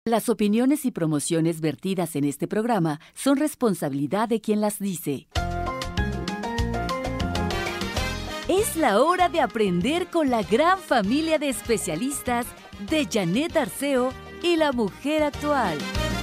Las opiniones y promociones vertidas en este programa son responsabilidad de quien las dice. Es la hora de aprender con la gran familia de especialistas de Janet Arceo y la mujer actual.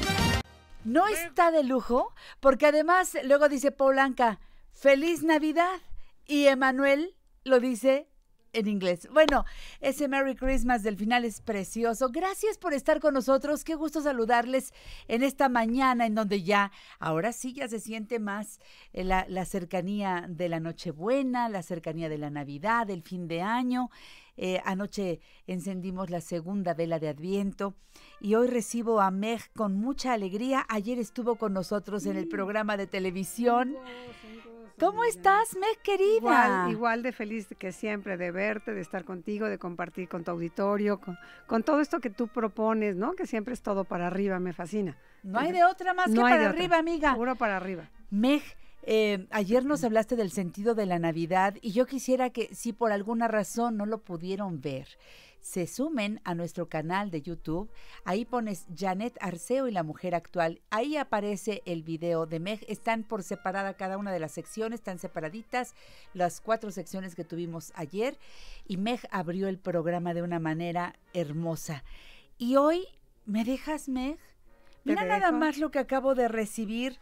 No está de lujo, porque además luego dice Polanca, ¡Feliz Navidad! Y Emanuel lo dice en inglés. Bueno, ese Merry Christmas del final es precioso. Gracias por estar con nosotros. Qué gusto saludarles en esta mañana en donde ahora sí ya se siente más la cercanía de la Nochebuena, la cercanía de la Navidad, del fin de año. Anoche encendimos la segunda vela de Adviento y hoy recibo a Meg con mucha alegría. Ayer estuvo con nosotros en el programa de televisión. ¿Cómo estás, Meg, querida? Igual de feliz que siempre de verte, de estar contigo, de compartir con tu auditorio, con todo esto que tú propones, ¿no? Que siempre es todo para arriba, me fascina. No hay de otra más que para arriba, amiga. Puro para arriba. Meg, ayer nos hablaste del sentido de la Navidad y yo quisiera que, si por alguna razón no lo pudieron ver, se sumen a nuestro canal de YouTube. Ahí pones Janet Arceo y la mujer actual. Ahí aparece el video de Meg. Están por separada cada una de las secciones, están separaditas las 4 secciones que tuvimos ayer. Y Meg abrió el programa de una manera hermosa. Y hoy, ¿me dejas, Meg? Mira nada más lo que acabo de recibir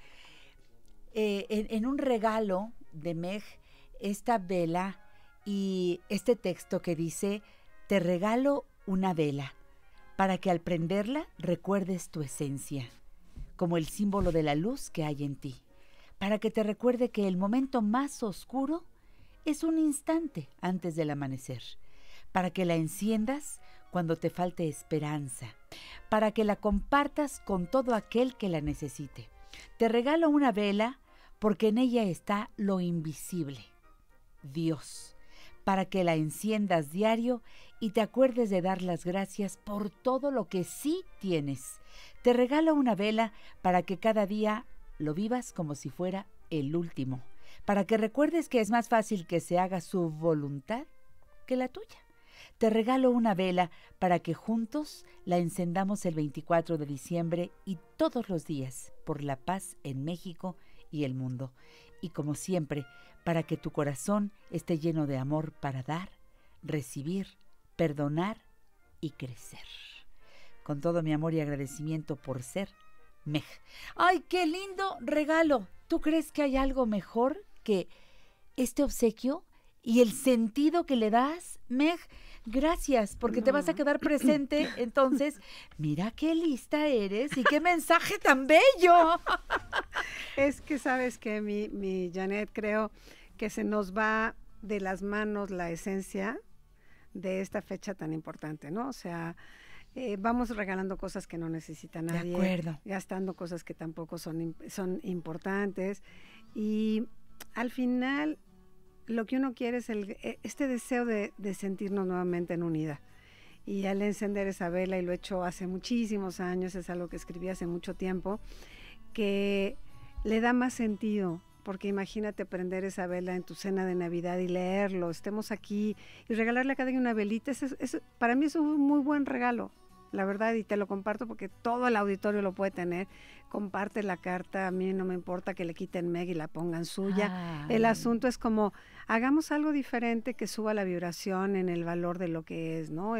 en un regalo de Meg, esta vela y este texto que dice: te regalo una vela para que al prenderla recuerdes tu esencia, como el símbolo de la luz que hay en ti, para que te recuerde que el momento más oscuro es un instante antes del amanecer, para que la enciendas cuando te falte esperanza, para que la compartas con todo aquel que la necesite. Te regalo una vela porque en ella está lo invisible, Dios, para que la enciendas diario y te acuerdes de dar las gracias por todo lo que sí tienes. Te regalo una vela para que cada día lo vivas como si fuera el último, para que recuerdes que es más fácil que se haga su voluntad que la tuya. Te regalo una vela para que juntos la encendamos el 24 de diciembre y todos los días por la paz en México y el mundo. Y como siempre, para que tu corazón esté lleno de amor para dar, recibir, perdonar y crecer. Con todo mi amor y agradecimiento por ser Meg. ¡Ay, qué lindo regalo! ¿Tú crees que hay algo mejor que este obsequio y el sentido que le das, Meg? Gracias, porque te vas a quedar presente. Entonces, mira qué lista eres y qué mensaje tan bello. Es que sabes que mi Janet, creo que se nos va de las manos la esencia de esta fecha tan importante, ¿no? O sea, vamos regalando cosas que no necesita nadie, de acuerdo, gastando cosas que tampoco son importantes, y al final lo que uno quiere es este deseo de sentirnos nuevamente en unidad. Y al encender esa vela, y lo he hecho hace muchísimos años, es algo que escribí hace mucho tiempo, que le da más sentido, porque imagínate prender esa vela en tu cena de Navidad y leerlo, estemos aquí y regalarle a cada uno una velita. Para mí es un muy buen regalo, la verdad, y te lo comparto porque todo el auditorio lo puede tener. Comparte la carta, a mí no me importa que le quiten Meg y la pongan suya. El asunto es como, hagamos algo diferente que suba la vibración en el valor de lo que es, ¿no?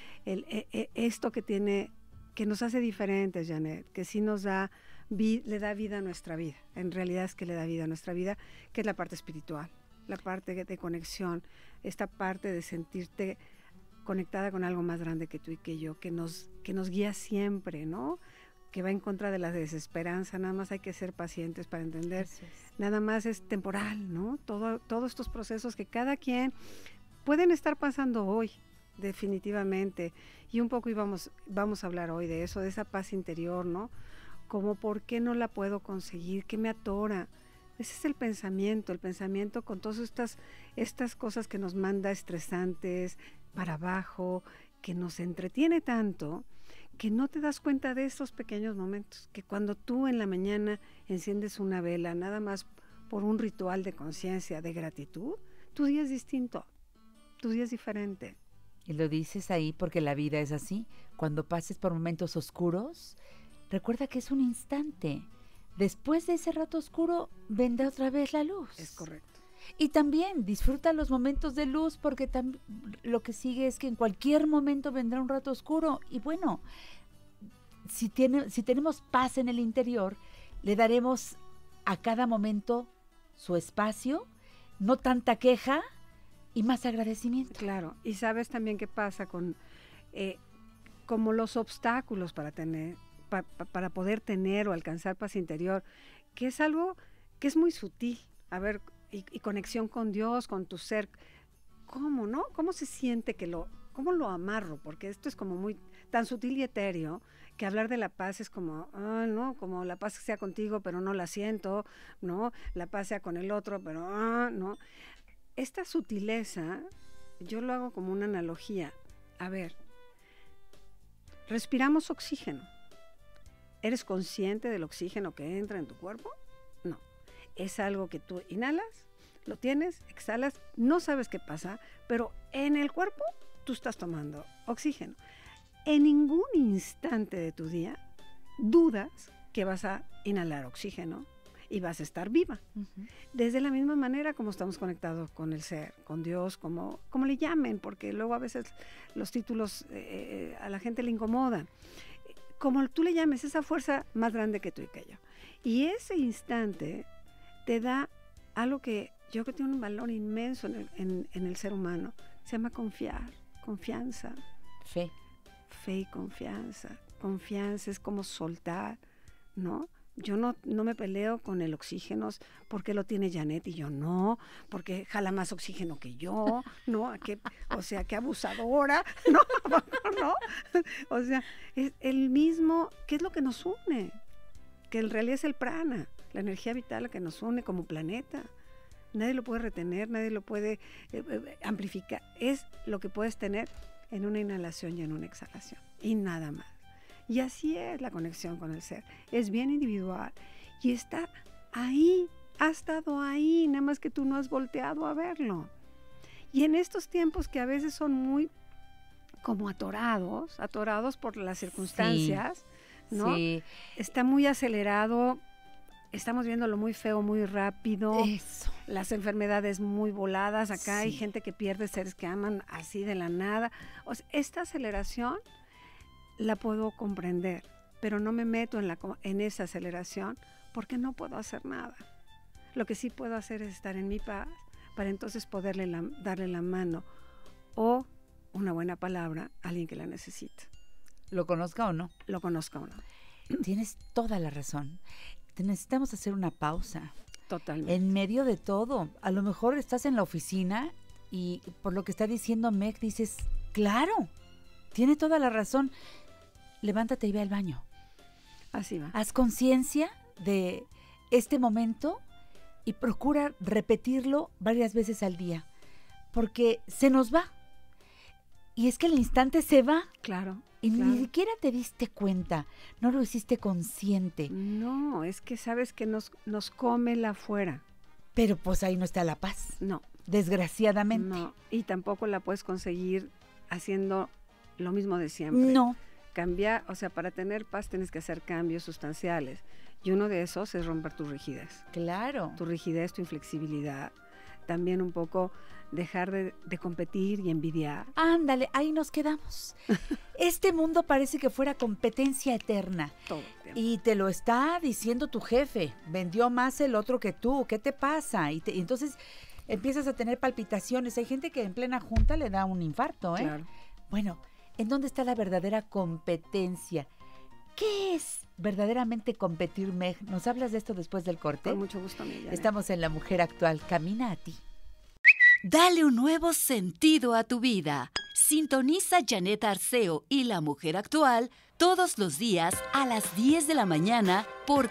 Esto que nos hace diferentes, Janet, que sí nos da, le da vida a nuestra vida. En realidad es que le da vida a nuestra vida, que es la parte espiritual, la parte de conexión, esta parte de sentirte conectada con algo más grande que tú y que yo, que nos guía siempre, ¿no? Que va en contra de la desesperanza. Nada más hay que ser pacientes para entender. Nada más es temporal, ¿no? Todos estos procesos que cada quien pueden estar pasando hoy, definitivamente. Y un poco vamos a hablar hoy de eso, de esa paz interior, ¿no? Como por qué no la puedo conseguir, qué me atora. Ese es el pensamiento con todas estas cosas que nos manda estresantes, para abajo, que nos entretiene tanto, que no te das cuenta de estos pequeños momentos, que cuando tú en la mañana enciendes una vela, nada más por un ritual de conciencia, de gratitud, tu día es distinto, tu día es diferente. Y lo dices ahí porque la vida es así. Cuando pases por momentos oscuros, recuerda que es un instante. Después de ese rato oscuro, vendrá otra vez la luz. Es correcto. Y también disfruta los momentos de luz porque lo que sigue es que en cualquier momento vendrá un rato oscuro. Y bueno, si tenemos paz en el interior, le daremos a cada momento su espacio, no tanta queja y más agradecimiento. Claro, y sabes también qué pasa con como los obstáculos para poder tener o alcanzar paz interior, que es algo que es muy sutil. A ver, y conexión con Dios, con tu ser. ¿Cómo, no? ¿Cómo se siente cómo lo amarro? Porque esto es como muy tan sutil y etéreo que hablar de la paz es como, no, como la paz sea contigo, pero no la siento, ¿no? La paz sea con el otro, pero no. Esta sutileza, yo lo hago como una analogía. A ver, respiramos oxígeno. ¿Eres consciente del oxígeno que entra en tu cuerpo? No. Es algo que tú inhalas, lo tienes, exhalas, no sabes qué pasa, pero en el cuerpo tú estás tomando oxígeno. En ningún instante de tu día dudas que vas a inhalar oxígeno y vas a estar viva. Uh-huh. Desde la misma manera como estamos conectados con el ser, con Dios, como le llamen, porque luego a veces los títulos a la gente le incomodan. Como tú le llames, esa fuerza más grande que tú y que yo. Y ese instante te da algo que yo creo que tiene un valor inmenso en el ser humano. Se llama confianza. Fe y confianza. Confianza es como soltar, ¿no? Yo no me peleo con el oxígeno porque lo tiene Janet y yo no, porque jala más oxígeno que yo, ¿no? Qué abusadora, ¿no? ¿No? O sea, es el mismo, ¿qué es lo que nos une? Que en realidad es el prana, la energía vital la que nos une como planeta. Nadie lo puede retener, nadie lo puede amplificar. Es lo que puedes tener en una inhalación y en una exhalación, y nada más. Y así es la conexión con el ser. Es bien individual y está ahí, ha estado ahí, nada más que tú no has volteado a verlo. Y en estos tiempos que a veces son muy como atorados por las circunstancias, sí, ¿no? Sí. Está muy acelerado, estamos viéndolo muy feo, muy rápido. Eso. Las enfermedades muy voladas. Acá sí. Hay gente que pierde seres que aman así de la nada. O sea, esta aceleración la puedo comprender, pero no me meto en esa aceleración porque no puedo hacer nada. Lo que sí puedo hacer es estar en mi paz para entonces poderle darle la mano o una buena palabra a alguien que la necesita. ¿Lo conozca o no? Lo conozca o no. Tienes toda la razón. Necesitamos hacer una pausa. Totalmente. En medio de todo. A lo mejor estás en la oficina y por lo que está diciendo Meg dices, claro, tiene toda la razón. Levántate y ve al baño. Así va. Haz conciencia de este momento y procura repetirlo varias veces al día, porque se nos va. Y es que el instante se va. Claro. Y claro. Ni siquiera te diste cuenta, no lo hiciste consciente. No, es que sabes que nos come la fuera. Pero pues ahí no está la paz. No. Desgraciadamente. No, y tampoco la puedes conseguir haciendo lo mismo de siempre. No. Cambiar, o sea, para tener paz tienes que hacer cambios sustanciales. Y uno de esos es romper tu rigidez. Claro. Tu rigidez, tu inflexibilidad. También un poco dejar de competir y envidiar. Ándale, ahí nos quedamos. Este mundo parece que fuera competencia eterna. Todo el tiempo. Y te lo está diciendo tu jefe. Vendió más el otro que tú. ¿Qué te pasa? Y entonces empiezas a tener palpitaciones. Hay gente que en plena junta le da un infarto, ¿eh? Claro. Bueno, ¿en dónde está la verdadera competencia? ¿Qué es verdaderamente competir, Meg? ¿Nos hablas de esto después del corte? Con mucho gusto, Miriam. Estamos en La Mujer Actual. Camina a ti. Dale un nuevo sentido a tu vida. Sintoniza Janet Arceo y La Mujer Actual todos los días a las 10 de la mañana por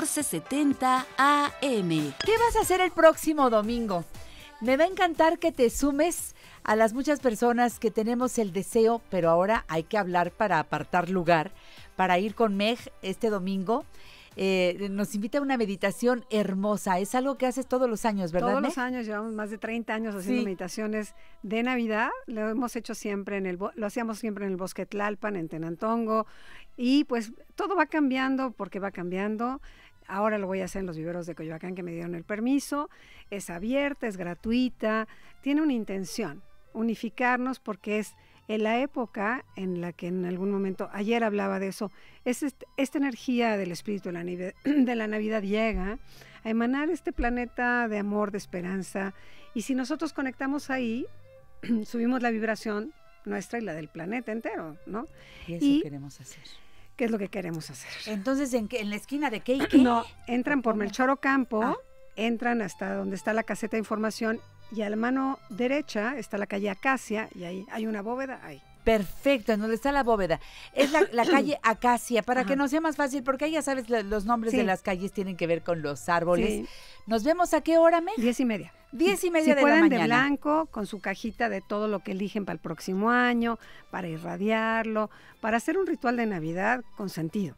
1470 AM. ¿Qué vas a hacer el próximo domingo? Me va a encantar que te sumes a las muchas personas que tenemos el deseo, pero ahora hay que hablar para apartar lugar, para ir con Meg este domingo. nos invita a una meditación hermosa. Es algo que haces todos los años, ¿verdad? Todos los años, llevamos más de 30 años haciendo meditaciones de Navidad. Lo hemos hecho siempre lo hacíamos siempre en el Bosque Tlalpan, en Tenantongo. Y pues todo va cambiando porque va cambiando. Ahora lo voy a hacer en los viveros de Coyoacán, que me dieron el permiso. Es abierta, es gratuita, tiene una intención, unificarnos, porque es en la época en la que en algún momento, ayer hablaba de eso, es esta energía del espíritu de la Navidad llega a emanar este planeta de amor, de esperanza, y si nosotros conectamos ahí, subimos la vibración nuestra y la del planeta entero, ¿no? Y eso queremos hacer. ¿Qué es lo que queremos hacer? Entonces, ¿en la esquina de qué y qué? No, entran por Melchor Ocampo, entran hasta donde está la caseta de información, y a la mano derecha está la calle Acacia, y ahí hay una bóveda, ahí. Perfecto, en donde está la bóveda. Es la calle Acacia, para que nos sea más fácil, porque ahí ya sabes, los nombres de las calles tienen que ver con los árboles. Sí. ¿Nos vemos a qué hora, Meg? 10:30. 10:30 si de la pueden, mañana. de blanco, con su cajita de todo lo que eligen para el próximo año, para irradiarlo, para hacer un ritual de Navidad con sentido.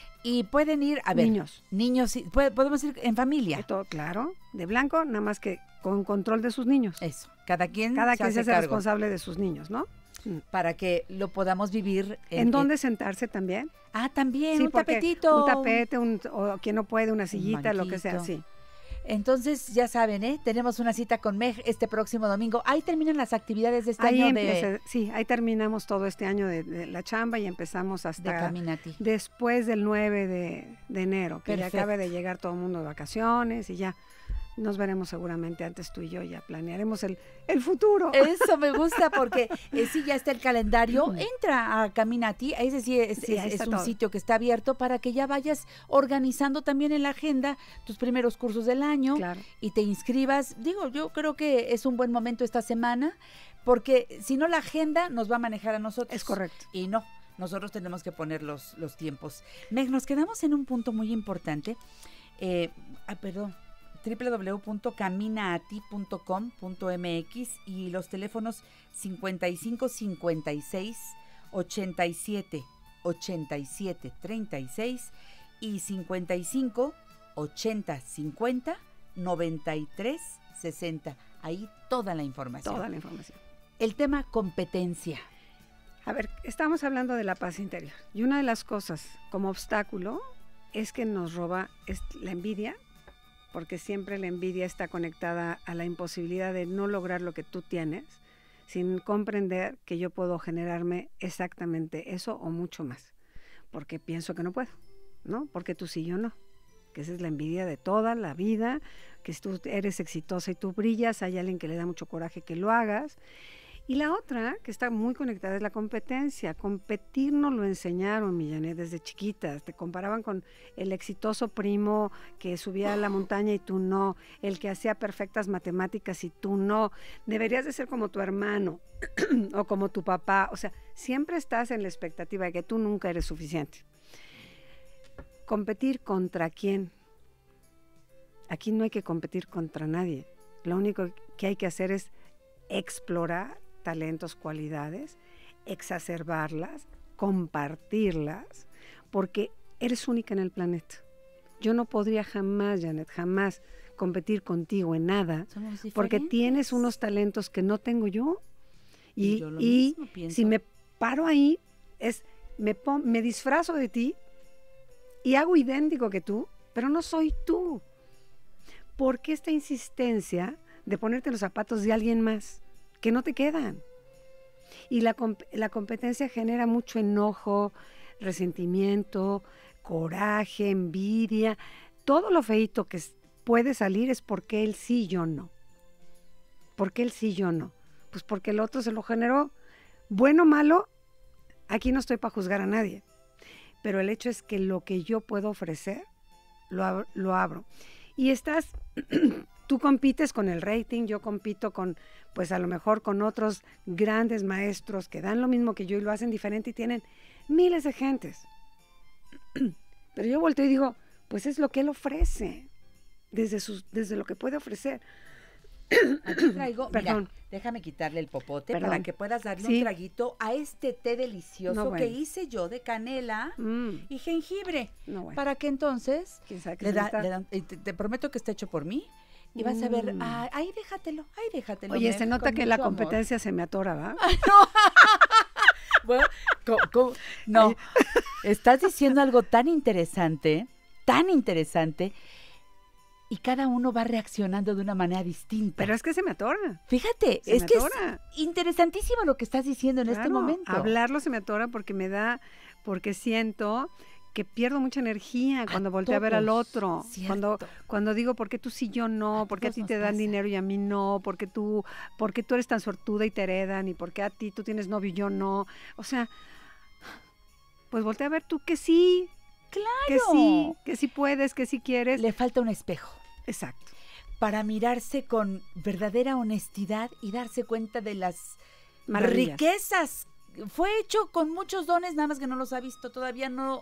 Y pueden ir, a ver, niños, podemos ir en familia. Todo, claro, de blanco, nada más que con control de sus niños. Eso, cada quien se hace responsable de sus niños, ¿no? Para que lo podamos vivir. ¿En dónde sentarse también? También, sí, un tapetito. Un tapete, o quien no puede, una sillita, lo que sea, sí. Entonces, ya saben, tenemos una cita con Meg este próximo domingo. Ahí terminan las actividades de este año sí, ahí terminamos todo este año de la chamba y empezamos hasta de Caminati. Después del 9 de enero, que Perfecto. ya acabe de llegar todo el mundo de vacaciones y ya nos veremos seguramente antes tú y yo, ya planearemos el futuro. Eso me gusta porque sí, ya está el calendario. Entra a Caminati, es decir, es un sitio que está abierto para que ya vayas organizando también en la agenda tus primeros cursos del año. Claro. Y te inscribas. Digo, yo creo que es un buen momento esta semana, porque si no la agenda nos va a manejar a nosotros. Es correcto. Y no, nosotros tenemos que poner los tiempos. Meg, nos quedamos en un punto muy importante. www.caminaati.com.mx y los teléfonos 55 56 87 87 36 y 55 80 50 93 60. Ahí toda la información. Toda la información. El tema competencia. A ver, estamos hablando de la paz interior. Y una de las cosas como obstáculo es que nos roba la envidia, porque siempre la envidia está conectada a la imposibilidad de no lograr lo que tú tienes, sin comprender que yo puedo generarme exactamente eso o mucho más, porque pienso que no puedo, ¿no? Porque tú sí, yo no. Que esa es la envidia de toda la vida, que si tú eres exitosa y tú brillas, hay alguien que le da mucho coraje que lo hagas. Y la otra, que está muy conectada, es la competencia. Competir nos lo enseñaron, Janet, desde chiquitas. Te comparaban con el exitoso primo que subía a la montaña y tú no, el que hacía perfectas matemáticas y tú no. Deberías de ser como tu hermano o como tu papá. O sea, siempre estás en la expectativa de que tú nunca eres suficiente. ¿Competir contra quién? Aquí no hay que competir contra nadie. Lo único que hay que hacer es explorar talentos, cualidades, exacerbarlas, compartirlas, porque eres única en el planeta. Yo no podría jamás, Janet, jamás competir contigo en nada, porque tienes unos talentos que no tengo yo. Y si me paro ahí, me disfrazo de ti y hago idéntico que tú, pero no soy tú. ¿Por qué esta insistencia de ponerte los zapatos de alguien más que no te quedan? Y la competencia genera mucho enojo, resentimiento, coraje, envidia. Todo lo feíto que puede salir es porque él sí, yo no. ¿Por qué él sí, yo no? Pues porque el otro se lo generó. Bueno o malo, aquí no estoy para juzgar a nadie. Pero el hecho es que lo que yo puedo ofrecer, lo abro. Y tú compites con el rating, yo compito con, pues a lo mejor con otros grandes maestros que dan lo mismo que yo y lo hacen diferente y tienen miles de gentes. Pero yo volteo y digo, pues es lo que él ofrece, desde lo que puede ofrecer. Aquí traigo, Perdón. mira, déjame quitarle el popote Perdón. para que puedas darle Sí. un traguito a este té delicioso No, que bueno. hice yo de canela y jengibre. No, bueno. Para que entonces ¿Quién sabe qué le se me da, está- le dan- te prometo que está hecho por mí y vas a ver, Mm. ahí déjatelo. Oye, Meg, se nota con que la mucho amor. competencia se me atora, ¿va? Bueno, no, estás diciendo algo tan interesante, y cada uno va reaccionando de una manera distinta. Pero es que se me atora. Fíjate, se es me que es atora. interesantísimo lo que estás diciendo en este Claro, momento. hablarlo se me atora porque siento que pierdo mucha energía cuando volteo a ver al todos, otro. cierto. Cuando digo, ¿por qué tú sí, yo no? A ¿Por qué a todos ti nos te dan pasa. dinero y a mí no? ¿Por qué tú eres tan suertuda y te heredan? ¿Y por qué a ti tú tienes novio y yo no? O sea, pues voltea a ver tú que sí. Claro. Que sí puedes, que sí quieres. Le falta un espejo Exacto. para mirarse con verdadera honestidad y darse cuenta de las Maravillas. riquezas. Fue hecho con muchos dones, nada más que no los ha visto, todavía no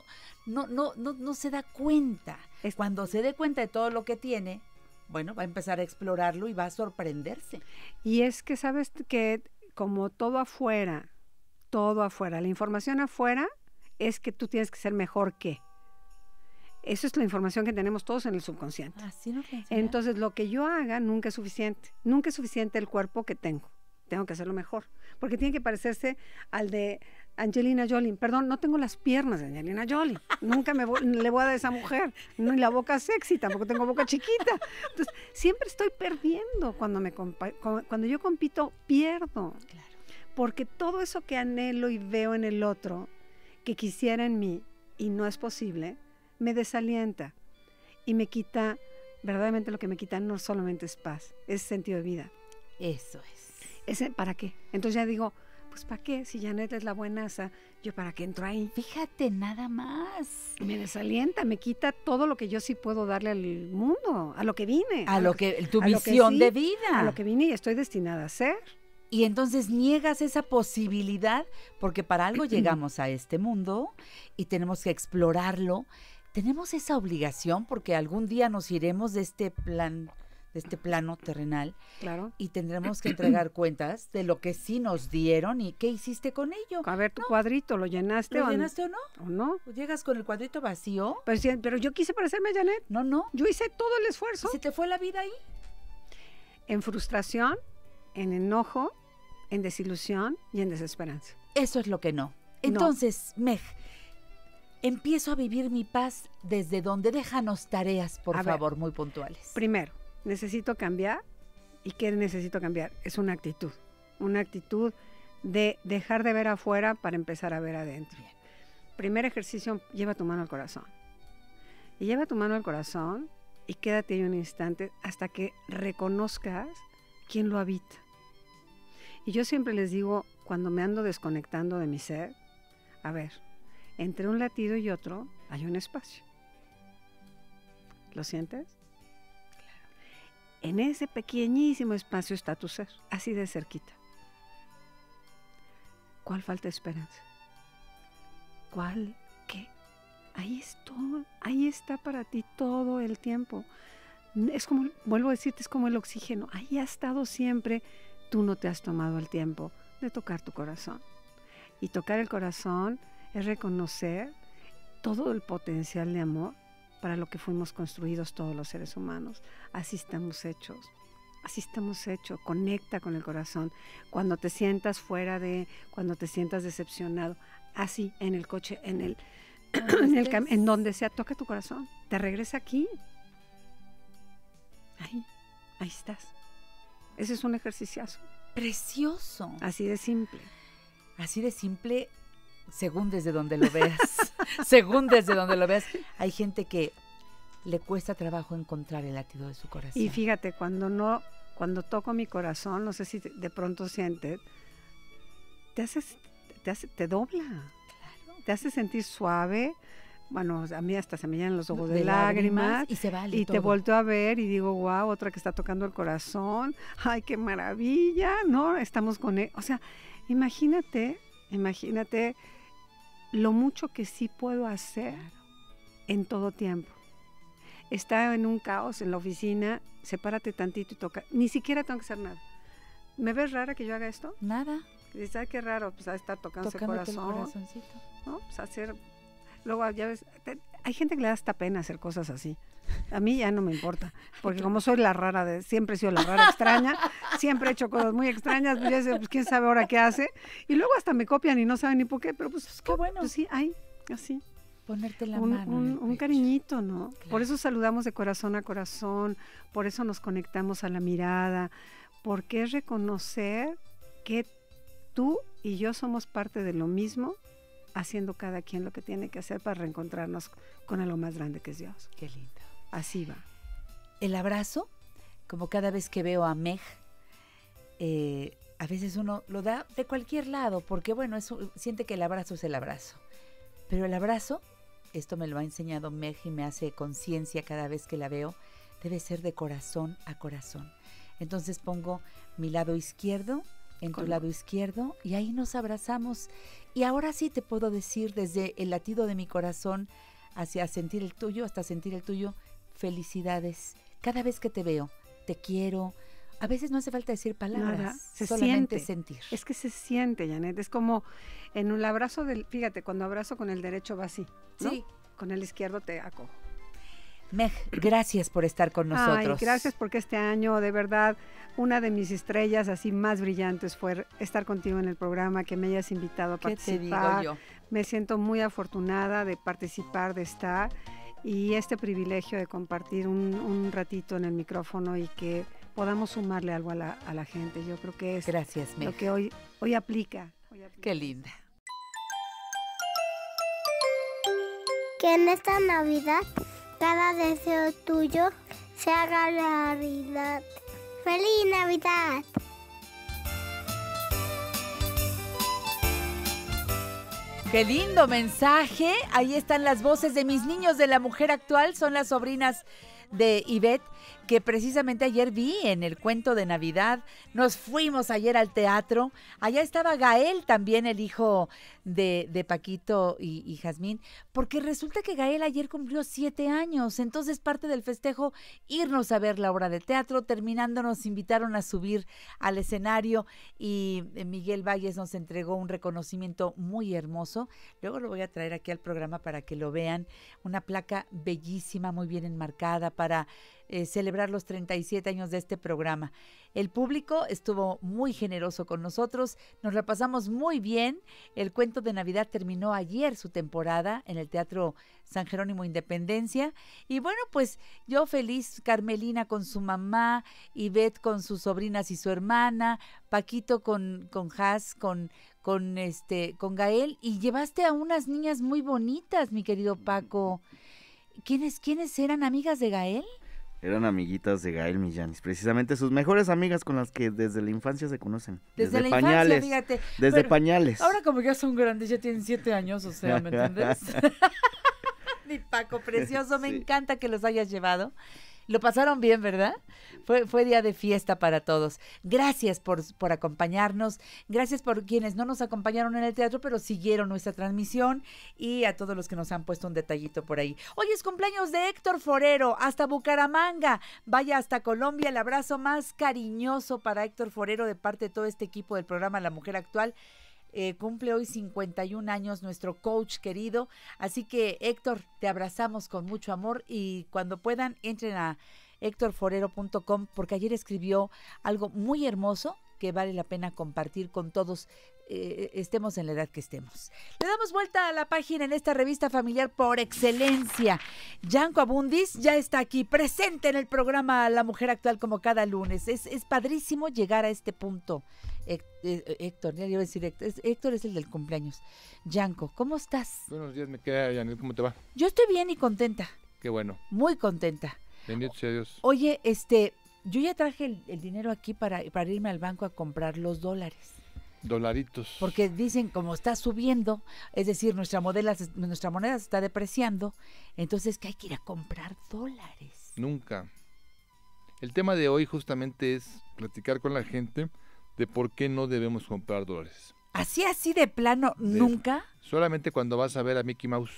se da cuenta. Es- Cuando se dé cuenta de todo lo que tiene, bueno, va a empezar a explorarlo y va a sorprenderse. Y es que sabes que como todo afuera, la información afuera es que tú tienes que ser mejor que. Eso es la información que tenemos todos en el subconsciente. Así no funciona. Entonces, lo que yo haga nunca es suficiente. Nunca es suficiente el cuerpo que tengo. Tengo que hacerlo mejor. Porque tiene que parecerse al de Angelina Jolie. Perdón, no tengo las piernas de Angelina Jolie. Nunca le voy a dar a esa mujer. Ni la boca sexy, tampoco tengo boca chiquita. Entonces, siempre estoy perdiendo cuando yo compito, pierdo. Claro. Porque todo eso que anhelo y veo en el otro, que quisiera en mí y no es posible, me desalienta y me quita, verdaderamente lo que me quita no solamente es paz, es sentido de vida. Eso es. ¿Para qué? Entonces ya digo, pues ¿para qué? Si Janet es la buenaza, ¿yo para qué entro ahí? Fíjate nada más. Me desalienta, me quita todo lo que yo sí puedo darle al mundo, a lo que vine. A lo que tu a lo que visión sí, de vida. A lo que vine y estoy destinada a ser. Y entonces niegas esa posibilidad porque para algo llegamos a este mundo y tenemos que explorarlo. Tenemos esa obligación porque algún día nos iremos de este plano terrenal Claro. y tendremos que entregar cuentas de lo que sí nos dieron y qué hiciste con ello. A ver, tu cuadrito, ¿lo llenaste ¿Lo llenaste o no? o no? ¿Llegas con el cuadrito vacío? Pero yo quise parecerme a Janet. No. Yo hice todo el esfuerzo. ¿Se te fue la vida ahí? En frustración, en enojo, en desilusión y en desesperanza. Eso es lo que no. Entonces, Meg, empiezo a vivir mi paz desde donde. Déjanos tareas, por A ver. favor, muy puntuales. Primero, necesito cambiar. ¿Y qué necesito cambiar? Es una actitud. Una actitud de dejar de ver afuera para empezar a ver adentro. Bien. Primer ejercicio, lleva tu mano al corazón. Y lleva tu mano al corazón y quédate ahí un instante hasta que reconozcas quién lo habita. Y yo siempre les digo, cuando me ando desconectando de mi ser, a ver, entre un latido y otro hay un espacio. ¿Lo sientes? En ese pequeñísimo espacio está tu ser, así de cerquita. ¿Cuál falta de esperanza? ¿Cuál qué? Ahí es todo, ahí está para ti todo el tiempo. Es como, vuelvo a decirte, es como el oxígeno, ahí ha estado siempre. Tú no te has tomado el tiempo de tocar tu corazón. Y tocar el corazón es reconocer todo el potencial de amor para lo que fuimos construidos todos los seres humanos. Así estamos hechos. Así estamos hechos. Conecta con el corazón. Cuando te sientas cuando te sientas decepcionado, así en el coche, en donde sea, toca tu corazón. Te regresa aquí. Ahí estás. Ese es un ejerciciazo. Precioso. Así de simple. Así de simple, según desde donde lo veas. Según desde donde lo veas. Hay gente que le cuesta trabajo encontrar el latido de su corazón. Y fíjate, cuando toco mi corazón, no sé si de pronto sientes, te dobla. Claro. Te hace sentir suave. Bueno, a mí hasta se me llenan los ojos de lágrimas. Y se vale Y todo. te volteo a ver y digo, wow, otra que está tocando el corazón. Ay, qué maravilla, ¿no? Estamos con él. O sea, imagínate lo mucho que sí puedo hacer en todo tiempo. está en un caos en la oficina, sepárate tantito y toca. Ni siquiera tengo que hacer nada. ¿Me ves rara que yo haga esto? Nada. Dices, ay, qué raro, pues a estar tocándose el Tocándote el corazón, corazoncito. ¿no? Pues hacer... Luego, ya ves, hay gente que le da hasta pena hacer cosas así. A mí ya no me importa, porque como soy la rara, siempre he sido la rara extraña, siempre he hecho cosas muy extrañas, pues ya sé, pues quién sabe ahora qué hace, y luego hasta me copian y no saben ni por qué, pero pues qué bueno. Pues sí, hay, así. Ponerte la mano. Un cariñito, ¿no? Claro. Por eso saludamos de corazón a corazón, por eso nos conectamos a la mirada, porque es reconocer que tú y yo somos parte de lo mismo, haciendo cada quien lo que tiene que hacer para reencontrarnos con algo más grande que es Dios. Qué lindo. Así va. El abrazo, como cada vez que veo a Meg, a veces uno lo da de cualquier lado, porque bueno, siente que el abrazo es el abrazo. Pero el abrazo, esto me lo ha enseñado Meg y me hace conciencia cada vez que la veo, debe ser de corazón a corazón. Entonces pongo mi lado izquierdo en tu lado izquierdo y ahí nos abrazamos. Y ahora sí te puedo decir desde el latido de mi corazón hacia sentir el tuyo, hasta sentir el tuyo, felicidades. Cada vez que te veo, te quiero. A veces no hace falta decir palabras, nada, se solamente siente. sentir. Es que se siente, Janet. Es como en un abrazo fíjate, cuando abrazo con el derecho va así, ¿no? Sí. Con el izquierdo te acojo. Meg, gracias por estar con nosotros. Ay, gracias porque este año, de verdad, una de mis estrellas así más brillantes fue estar contigo en el programa, que me hayas invitado a participar. ¿Qué te digo yo? Me siento muy afortunada de participar, de estar, y este privilegio de compartir un ratito en el micrófono y que podamos sumarle algo a la gente. Yo creo que es gracias, Meg. Lo que hoy aplica. Qué linda. Que en esta Navidad cada deseo tuyo se haga realidad. ¡Feliz Navidad! ¡Qué lindo mensaje! Ahí están las voces de mis niños de la mujer actual, son las sobrinas de Ivette, que precisamente ayer vi en el cuento de Navidad. Nos fuimos ayer al teatro. Allá estaba Gael también, el hijo de Paquito y Jazmín, porque resulta que Gael ayer cumplió 7 años. Entonces parte del festejo, irnos a ver la obra de teatro. Terminando nos invitaron a subir al escenario y Miguel Valles nos entregó un reconocimiento muy hermoso. Luego lo voy a traer aquí al programa para que lo vean. Una placa bellísima, muy bien enmarcada para celebrar los 37 años de este programa. El público estuvo muy generoso con nosotros, nos la pasamos muy bien. El cuento de Navidad terminó ayer su temporada en el Teatro San Jerónimo Independencia. Y bueno, pues yo feliz, Carmelina con su mamá, Ivette con sus sobrinas y su hermana, Paquito con Jaz, con Gael, y llevaste a unas niñas muy bonitas, mi querido Paco. ¿Quiénes eran amigas de Gael? Eran amiguitas de Gael Millanis, precisamente sus mejores amigas con las que desde la infancia se conocen. Desde la pañales, infancia, fíjate. Desde Pero pañales. Ahora como ya son grandes, ya tienen 7 años, o sea, ¿me entiendes? Mi Paco precioso, me encanta que los hayas llevado. Lo pasaron bien, ¿verdad? Fue día de fiesta para todos. Gracias por acompañarnos. Gracias por quienes no nos acompañaron en el teatro, pero siguieron nuestra transmisión, y a todos los que nos han puesto un detallito por ahí. Hoy es cumpleaños de Héctor Forero, hasta Bucaramanga. Vaya hasta Colombia. El abrazo más cariñoso para Héctor Forero de parte de todo este equipo del programa La Mujer Actual. Cumple hoy 51 años nuestro coach querido, así que Héctor, te abrazamos con mucho amor, y cuando puedan entren a hectorforero.com, porque ayer escribió algo muy hermoso que vale la pena compartir con todos, estemos en la edad que estemos. Le damos vuelta a la página en esta revista familiar por excelencia. Yanko Abundis ya está aquí, presente en el programa La Mujer Actual como cada lunes. Es padrísimo llegar a este punto. Héctor, ya iba a decir Héctor es el del cumpleaños. Yanko, ¿cómo estás? Buenos días, me queda, Janet, ¿cómo te va? Yo estoy bien y contenta. Qué bueno. Muy contenta. Bendito sea Dios. Oye, yo ya traje el dinero aquí para irme al banco a comprar los dólares. Dolaritos. Porque dicen, como está subiendo, es decir, nuestra moneda se está depreciando, entonces que hay que ir a comprar dólares. Nunca. El tema de hoy justamente es platicar con la gente de por qué no debemos comprar dólares. Así de plano, nunca. Solamente cuando vas a ver a Mickey Mouse.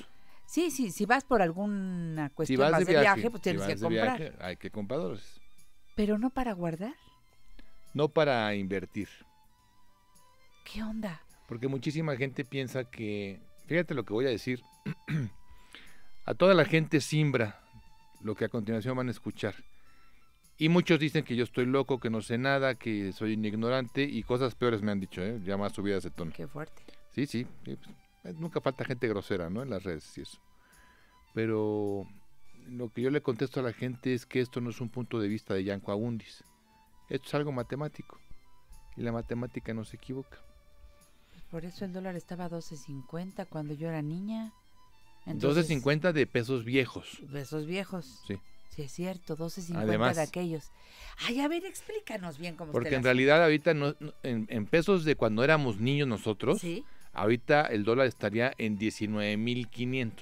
Sí, sí, si vas por alguna Si cuestión vas más de de viaje, viaje, pues si tienes vas que de comprar. viaje, hay que comprar dólares. Pero no para guardar. No para invertir. ¿Qué onda? Porque muchísima gente piensa que, fíjate lo que voy a decir, a toda la gente simbra lo que a continuación van a escuchar. Y muchos dicen que yo estoy loco, que no sé nada, que soy un ignorante y cosas peores me han dicho, ya más subidas de tono. Qué fuerte. Sí, sí, pues, nunca falta gente grosera, ¿no? En las redes y eso. Pero lo que yo le contesto a la gente es que esto no es un punto de vista de Yanko Agundis. Esto es algo matemático. Y la matemática no se equivoca. Por eso el dólar estaba a 12.50 cuando yo era niña. Entonces, 12.50 de pesos viejos. Pesos viejos. Sí. Sí, es cierto, 12.50 Además. de aquellos. Ay, a ver, explícanos bien cómo Porque está en el realidad ahorita, en pesos de cuando éramos niños nosotros, asunto. Sí. ahorita el dólar estaría en 19.500.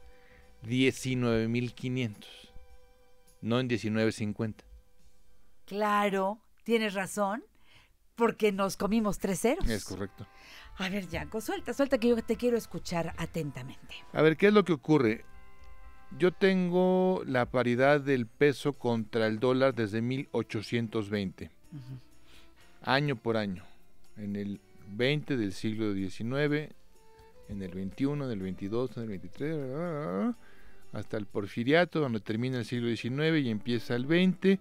19.500. No en 19.50. Claro, tienes razón, porque nos comimos 3 ceros. Es correcto. A ver, Yanko, suelta que yo te quiero escuchar atentamente. A ver, ¿qué es lo que ocurre? Yo tengo la paridad del peso contra el dólar desde 1820, año por año, en el 20 del siglo XIX, en el 21, en el 22, en el 23, hasta el porfiriato, donde termina el siglo XIX y empieza el 20,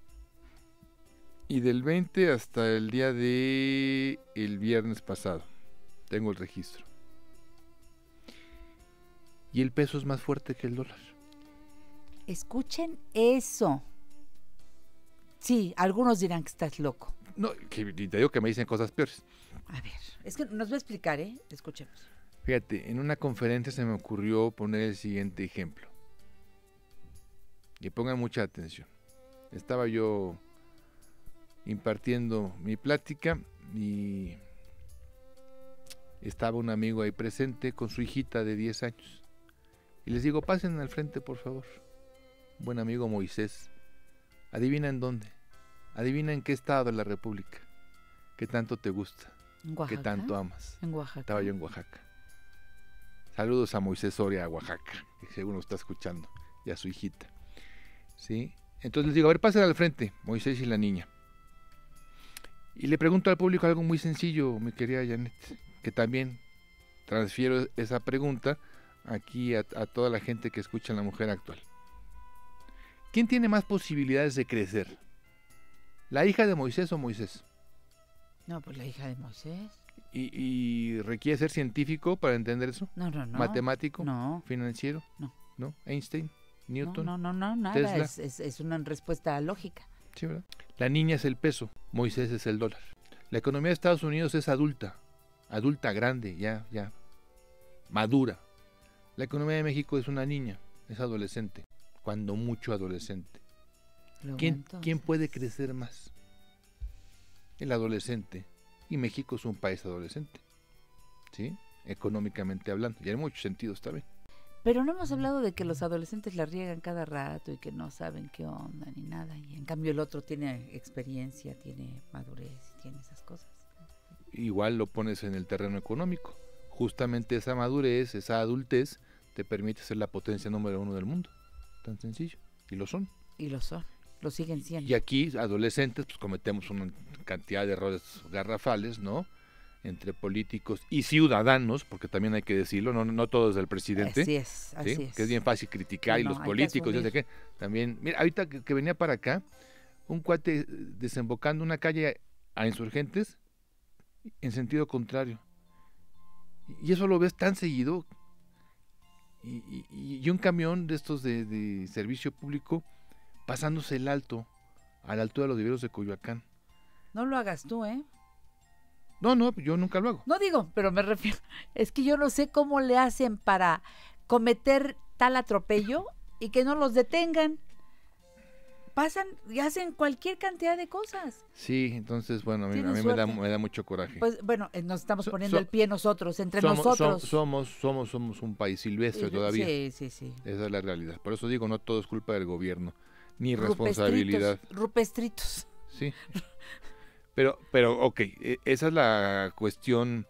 y del 20 hasta el día de el viernes pasado, tengo el registro. Y el peso es más fuerte que el dólar. Escuchen eso. Sí, algunos dirán que estás loco. No, y te digo que me dicen cosas peores. A ver, es que nos va a explicar, ¿eh? Escuchemos. Fíjate, en una conferencia se me ocurrió poner el siguiente ejemplo. Y pongan mucha atención. Estaba yo impartiendo mi plática y estaba un amigo ahí presente con su hijita de 10 años. Y les digo, pasen al frente, por favor. Buen amigo Moisés. Adivina en dónde. Adivina en qué estado de la República. ¿Qué tanto te gusta? ¿En Oaxaca? ¿Qué tanto amas? En Oaxaca. Estaba yo en Oaxaca. Saludos a Moisés Soria, a Oaxaca, que seguro está escuchando, y a su hijita. ¿Sí? Entonces les digo, a ver, pasen al frente, Moisés y la niña. Y le pregunto al público algo muy sencillo, mi querida Janet, que también transfiero esa pregunta aquí a toda la gente que escucha La Mujer Actual. ¿Quién tiene más posibilidades de crecer? ¿La hija de Moisés o Moisés? No, pues la hija de Moisés. ¿Y requiere ser científico para entender eso? No. ¿Matemático? No. ¿Financiero? No. ¿Einstein? ¿Newton? No, nada. ¿Tesla? Es una respuesta lógica. Sí, ¿verdad? La niña es el peso, Moisés es el dólar. La economía de Estados Unidos es adulta, grande, ya, madura. La economía de México es una niña, es adolescente, cuando mucho adolescente. ¿Quién puede crecer más? El adolescente. Y México es un país adolescente, ¿sí? Económicamente hablando, y en muchos sentidos también. Pero no hemos hablado de que los adolescentes la riegan cada rato y que no saben qué onda ni nada. Y en cambio el otro tiene experiencia, tiene madurez, tiene esas cosas. Igual lo pones en el terreno económico. Justamente esa madurez, esa adultez, te permite ser la potencia número 1 del mundo. Tan sencillo. Y lo son. Y lo son. Lo siguen siendo. Y aquí, adolescentes, pues cometemos una cantidad de errores garrafales, ¿no? Entre políticos y ciudadanos, porque también hay que decirlo, no todo es del presidente. Así es. Que es bien fácil criticar, y los políticos, ya sé qué. También, mira, ahorita que venía para acá, un cuate desembocando una calle a Insurgentes en sentido contrario. Y eso lo ves tan seguido. Y un camión de estos de servicio público pasándose a la altura de los viveros de Coyoacán. No lo hagas tú, ¿eh? No, yo nunca lo hago. No digo, pero me refiero, es que yo no sé cómo le hacen para cometer tal atropello y que no los detengan. Pasan y hacen cualquier cantidad de cosas. Sí, entonces, bueno, a mí me da mucho coraje. Pues bueno, nos estamos poniendo el pie nosotros, nosotros. Somos un país silvestre todavía. Sí. Esa es la realidad. Por eso digo, no todo es culpa del gobierno, ni responsabilidad. Rupestritos. Sí. Pero, ok, esa es la cuestión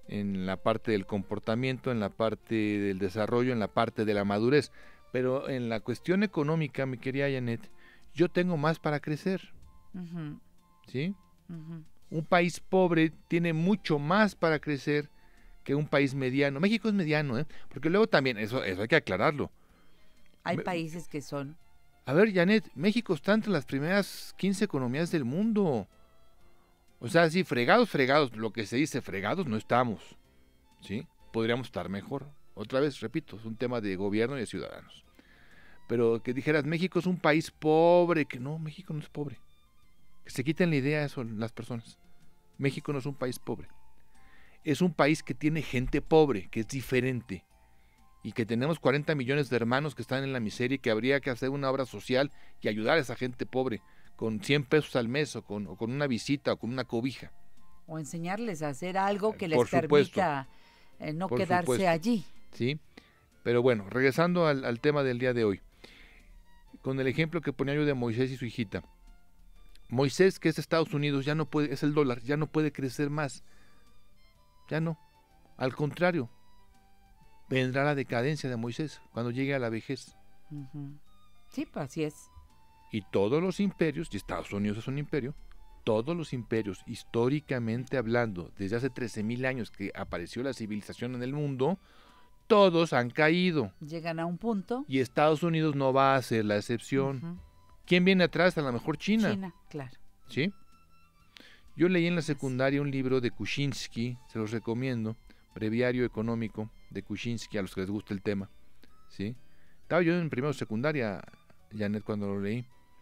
en la parte del comportamiento, en la parte del desarrollo, en la parte de la madurez. Pero en la cuestión económica, mi querida Janet, yo tengo más para crecer. Ujú, ¿Sí? ujú. Un país pobre tiene mucho más para crecer que un país mediano. México es mediano, ¿eh? Porque luego también, eso hay que aclararlo. Hay Me- países que son... A ver, Janet, México está entre las primeras 15 economías del mundo. O sea, sí, fregados, lo que se dice fregados no estamos. ¿Sí? Podríamos estar mejor. Otra vez, repito, es un tema de gobierno y de ciudadanos. Pero que dijeras, México es un país pobre, que no, México no es pobre. Que se quiten la idea eso las personas. México no es un país pobre. Es un país que tiene gente pobre, que es diferente. Y que tenemos 40 millones de hermanos que están en la miseria y que habría que hacer una obra social y ayudar a esa gente pobre con 100 pesos al mes o con una visita o con una cobija. O enseñarles a hacer algo que les Por supuesto. permita no Por quedarse supuesto. allí. ¿Sí? Pero bueno, regresando al tema del día de hoy. Con el ejemplo que ponía yo de Moisés y su hijita. Moisés, que es Estados Unidos, ya no puede, es el dólar, ya no puede crecer más. Ya no. Al contrario, vendrá la decadencia de Moisés cuando llegue a la vejez. Ujú. Sí, pues así es. Y todos los imperios, y Estados Unidos es un imperio, todos los imperios, históricamente hablando, desde hace 13,000 años que apareció la civilización en el mundo, todos han caído. Llegan a un punto. Y Estados Unidos no va a ser la excepción. Ujú. ¿Quién viene atrás? A lo mejor China. China, claro. ¿Sí? Yo leí en la secundaria un libro de Kuczynski, se los recomiendo, Breviario Económico de Kuczynski, a los que les gusta el tema. ¿Sí? Estaba yo en primero de secundaria, Janet, cuando lo leí.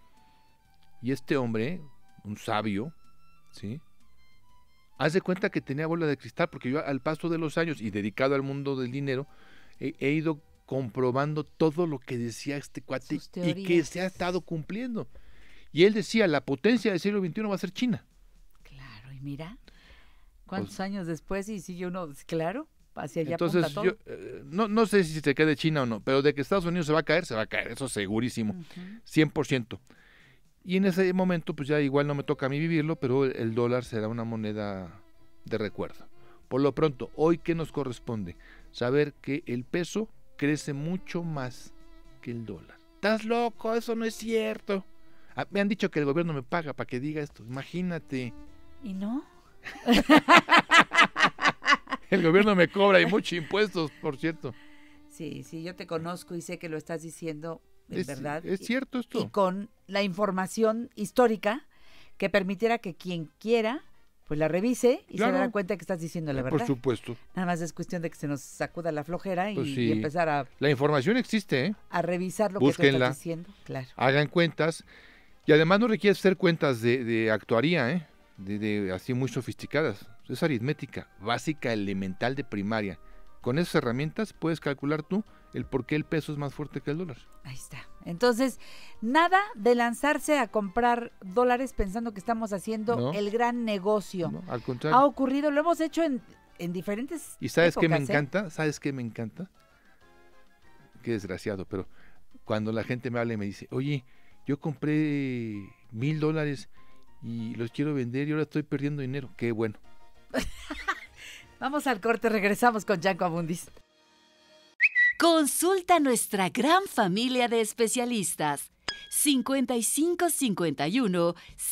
Y este hombre, un sabio, ¿sí? Haz de cuenta que tenía bola de cristal, porque yo al paso de los años y dedicado al mundo del dinero, he ido comprobando todo lo que decía este cuate Sus y que teorías. se ha estado cumpliendo. Y él decía, la potencia del siglo XXI va a ser China. Claro, y mira, ¿cuántos Pues- años después? Y sigue uno, claro, hacia allá Entonces, apunta todo. yo no sé si se quede China o no, pero de que Estados Unidos se va a caer, eso segurísimo, Ujú. 100%. Y en ese momento, pues ya igual no me toca a mí vivirlo, pero el dólar será una moneda de recuerdo. Por lo pronto, hoy, ¿qué nos corresponde? Saber que el peso crece mucho más que el dólar. ¿Estás loco? Eso no es cierto. Ah, me han dicho que el gobierno me paga para que diga esto, imagínate. ¿Y no? El gobierno me cobra y muchos impuestos, por cierto. Sí, sí, yo te conozco y sé que lo estás diciendo en Es, verdad. es cierto Y esto. con la información histórica que permitiera que quien quiera pues la revise y Claro. se dará cuenta que estás diciendo la Por verdad. supuesto. Nada más es cuestión de que se nos sacuda la flojera Pues y sí. empezar La información existe, ¿eh? a revisar lo que tú Búsquenla. estás diciendo. Claro. Hagan cuentas. Y además no requiere ser cuentas de actuaría, ¿eh? De así muy sofisticadas. Es aritmética, básica, elemental de primaria. Con esas herramientas puedes calcular tú el por qué el peso es más fuerte que el dólar. Ahí está. Entonces, nada de lanzarse a comprar dólares pensando que estamos haciendo No. el gran negocio. ¿No? Al Ha contrario. ocurrido, lo hemos hecho en diferentes ¿Y sabes qué me épocas, ¿eh? encanta? ¿Sabes qué me encanta? Qué desgraciado, pero cuando la gente me habla y me dice, oye, yo compré $1,000 y los quiero vender y ahora estoy perdiendo dinero. Qué bueno. Vamos al corte, regresamos con Gianco Abundis. Consulta a nuestra gran familia de especialistas. 5551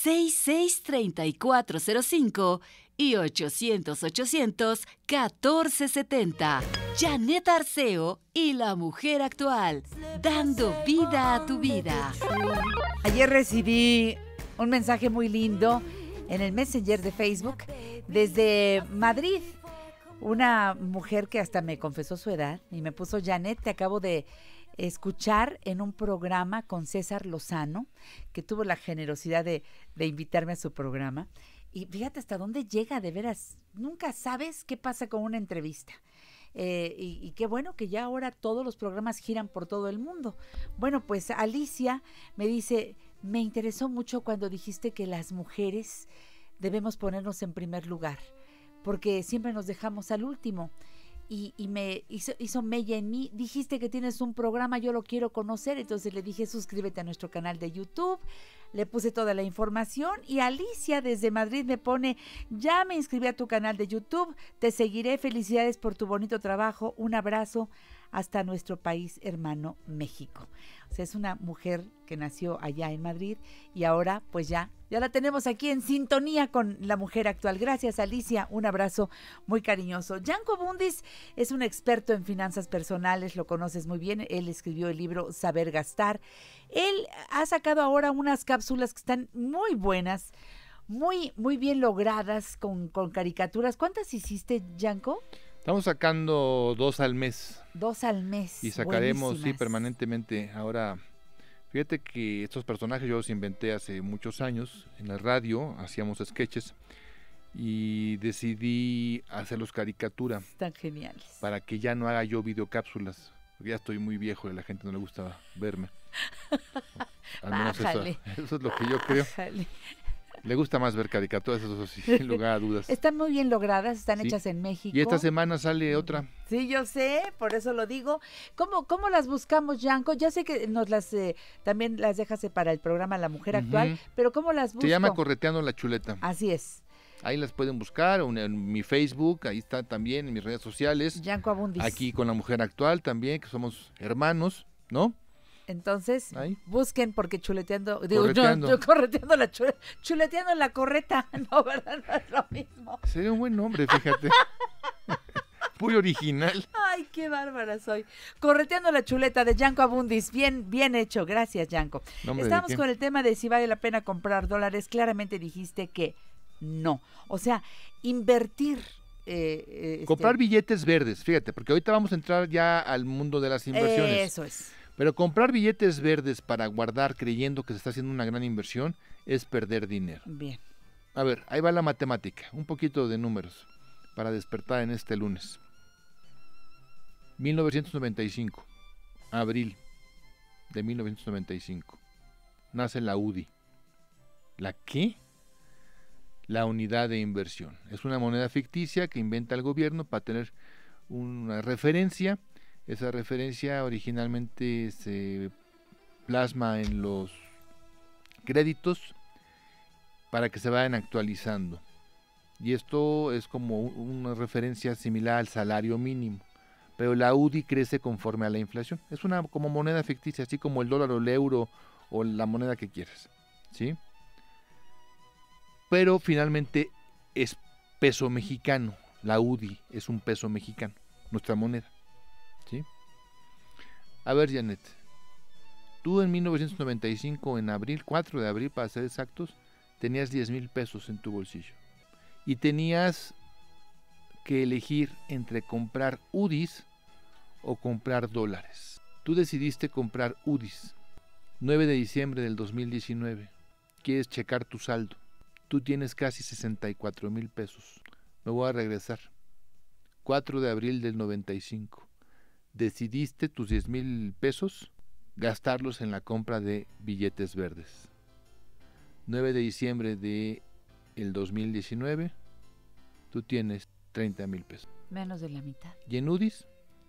663405 y 800 1470. Janet Arceo y la mujer actual, dando vida a tu vida. Ayer recibí un mensaje muy lindo en el Messenger de Facebook desde Madrid. Una mujer que hasta me confesó su edad y me puso: Janet, te acabo de escuchar en un programa con César Lozano, que tuvo la generosidad de invitarme a su programa. Y fíjate hasta dónde llega, de veras. Nunca sabes qué pasa con una entrevista. Y qué bueno que ya ahora todos los programas giran por todo el mundo. Bueno, pues Alicia me dice: me interesó mucho cuando dijiste que las mujeres debemos ponernos en primer lugar, porque siempre nos dejamos al último. y me hizo mella en mí. Dijiste que tienes un programa, yo lo quiero conocer. Entonces le dije, suscríbete a nuestro canal de YouTube. Le puse toda la información y Alicia desde Madrid me pone, ya me inscribí a tu canal de YouTube, te seguiré, felicidades por tu bonito trabajo, un abrazo hasta nuestro país hermano México. O sea, es una mujer que nació allá en Madrid y ahora pues ya la tenemos aquí en sintonía con la mujer actual. Gracias, Alicia, un abrazo muy cariñoso. Janco Abundis es un experto en finanzas personales, lo conoces muy bien, él escribió el libro Saber Gastar. Él ha sacado ahora unas cápsulas que están muy buenas, muy bien logradas con caricaturas. ¿Cuántas hiciste, Janco? Estamos sacando 2 al mes. 2 al mes. Y sacaremos, sí, buenísimas. permanentemente. Ahora, fíjate que estos personajes yo los inventé hace muchos años. En la radio hacíamos sketches y decidí hacerlos caricatura. Están geniales. Para que ya no haga yo videocápsulas. Porque ya estoy muy viejo y a la gente no le gusta verme. Al menos eso es lo que yo creo. Bájale. Le gusta más ver caricaturas, eso sí, sin lugar a dudas. Están muy bien logradas, están Sí. hechas en México. Y esta semana sale otra. Sí, yo sé, por eso lo digo. ¿Cómo las buscamos, Janco? Ya sé que nos las también las dejas para el programa La Mujer Actual, Ujú. pero ¿cómo las busco? Se llama Correteando la Chuleta. Así es, Ahí las pueden buscar, en mi Facebook, ahí está también, en mis redes sociales. Janco Abundis. Aquí con La Mujer Actual también, que somos hermanos, ¿no? Entonces, Ahí. busquen porque chuleteando, Correteando. correteando chuleteando en la correta, no, ¿verdad? No es lo mismo. Sería un buen nombre, fíjate. Muy original. Ay, qué bárbara soy. Correteando la chuleta de Janco Abundis. Bien hecho. Gracias, Janco. No, hombre, ¿de Estamos qué? con el tema de si vale la pena comprar dólares. Claramente dijiste que no. O sea, invertir. Comprar billetes verdes, fíjate, porque ahorita vamos a entrar ya al mundo de las inversiones. Eso es. Pero comprar billetes verdes para guardar creyendo que se está haciendo una gran inversión es perder dinero. Bien. A ver, ahí va la matemática, un poquito de números para despertar en este lunes. 1995, abril de 1995, nace la UDI. ¿La qué? La unidad de inversión. Es una moneda ficticia que inventa el gobierno para tener una referencia. Esa referencia originalmente se plasma en los créditos para que se vayan actualizando. Y esto es como una referencia similar al salario mínimo. Pero la UDI crece conforme a la inflación. Es una como moneda ficticia, así como el dólar o el euro o la moneda que quieras, ¿sí? Pero finalmente es peso mexicano. La UDI es un peso mexicano, nuestra moneda, ¿sí? A ver, Janet, tú en 1995, en abril, 4 de abril para ser exactos, tenías 10,000 pesos en tu bolsillo. Y tenías que elegir entre comprar UDIs o comprar dólares. Tú decidiste comprar UDIs. 9 de diciembre del 2019. Quieres checar tu saldo. Tú tienes casi 64,000 pesos. Me voy a regresar. 4 de abril del 95. Decidiste tus 10,000 pesos gastarlos en la compra de billetes verdes. 9 de diciembre del 2019. Tú tienes 30,000 pesos. Menos de la mitad. Y en UDIs,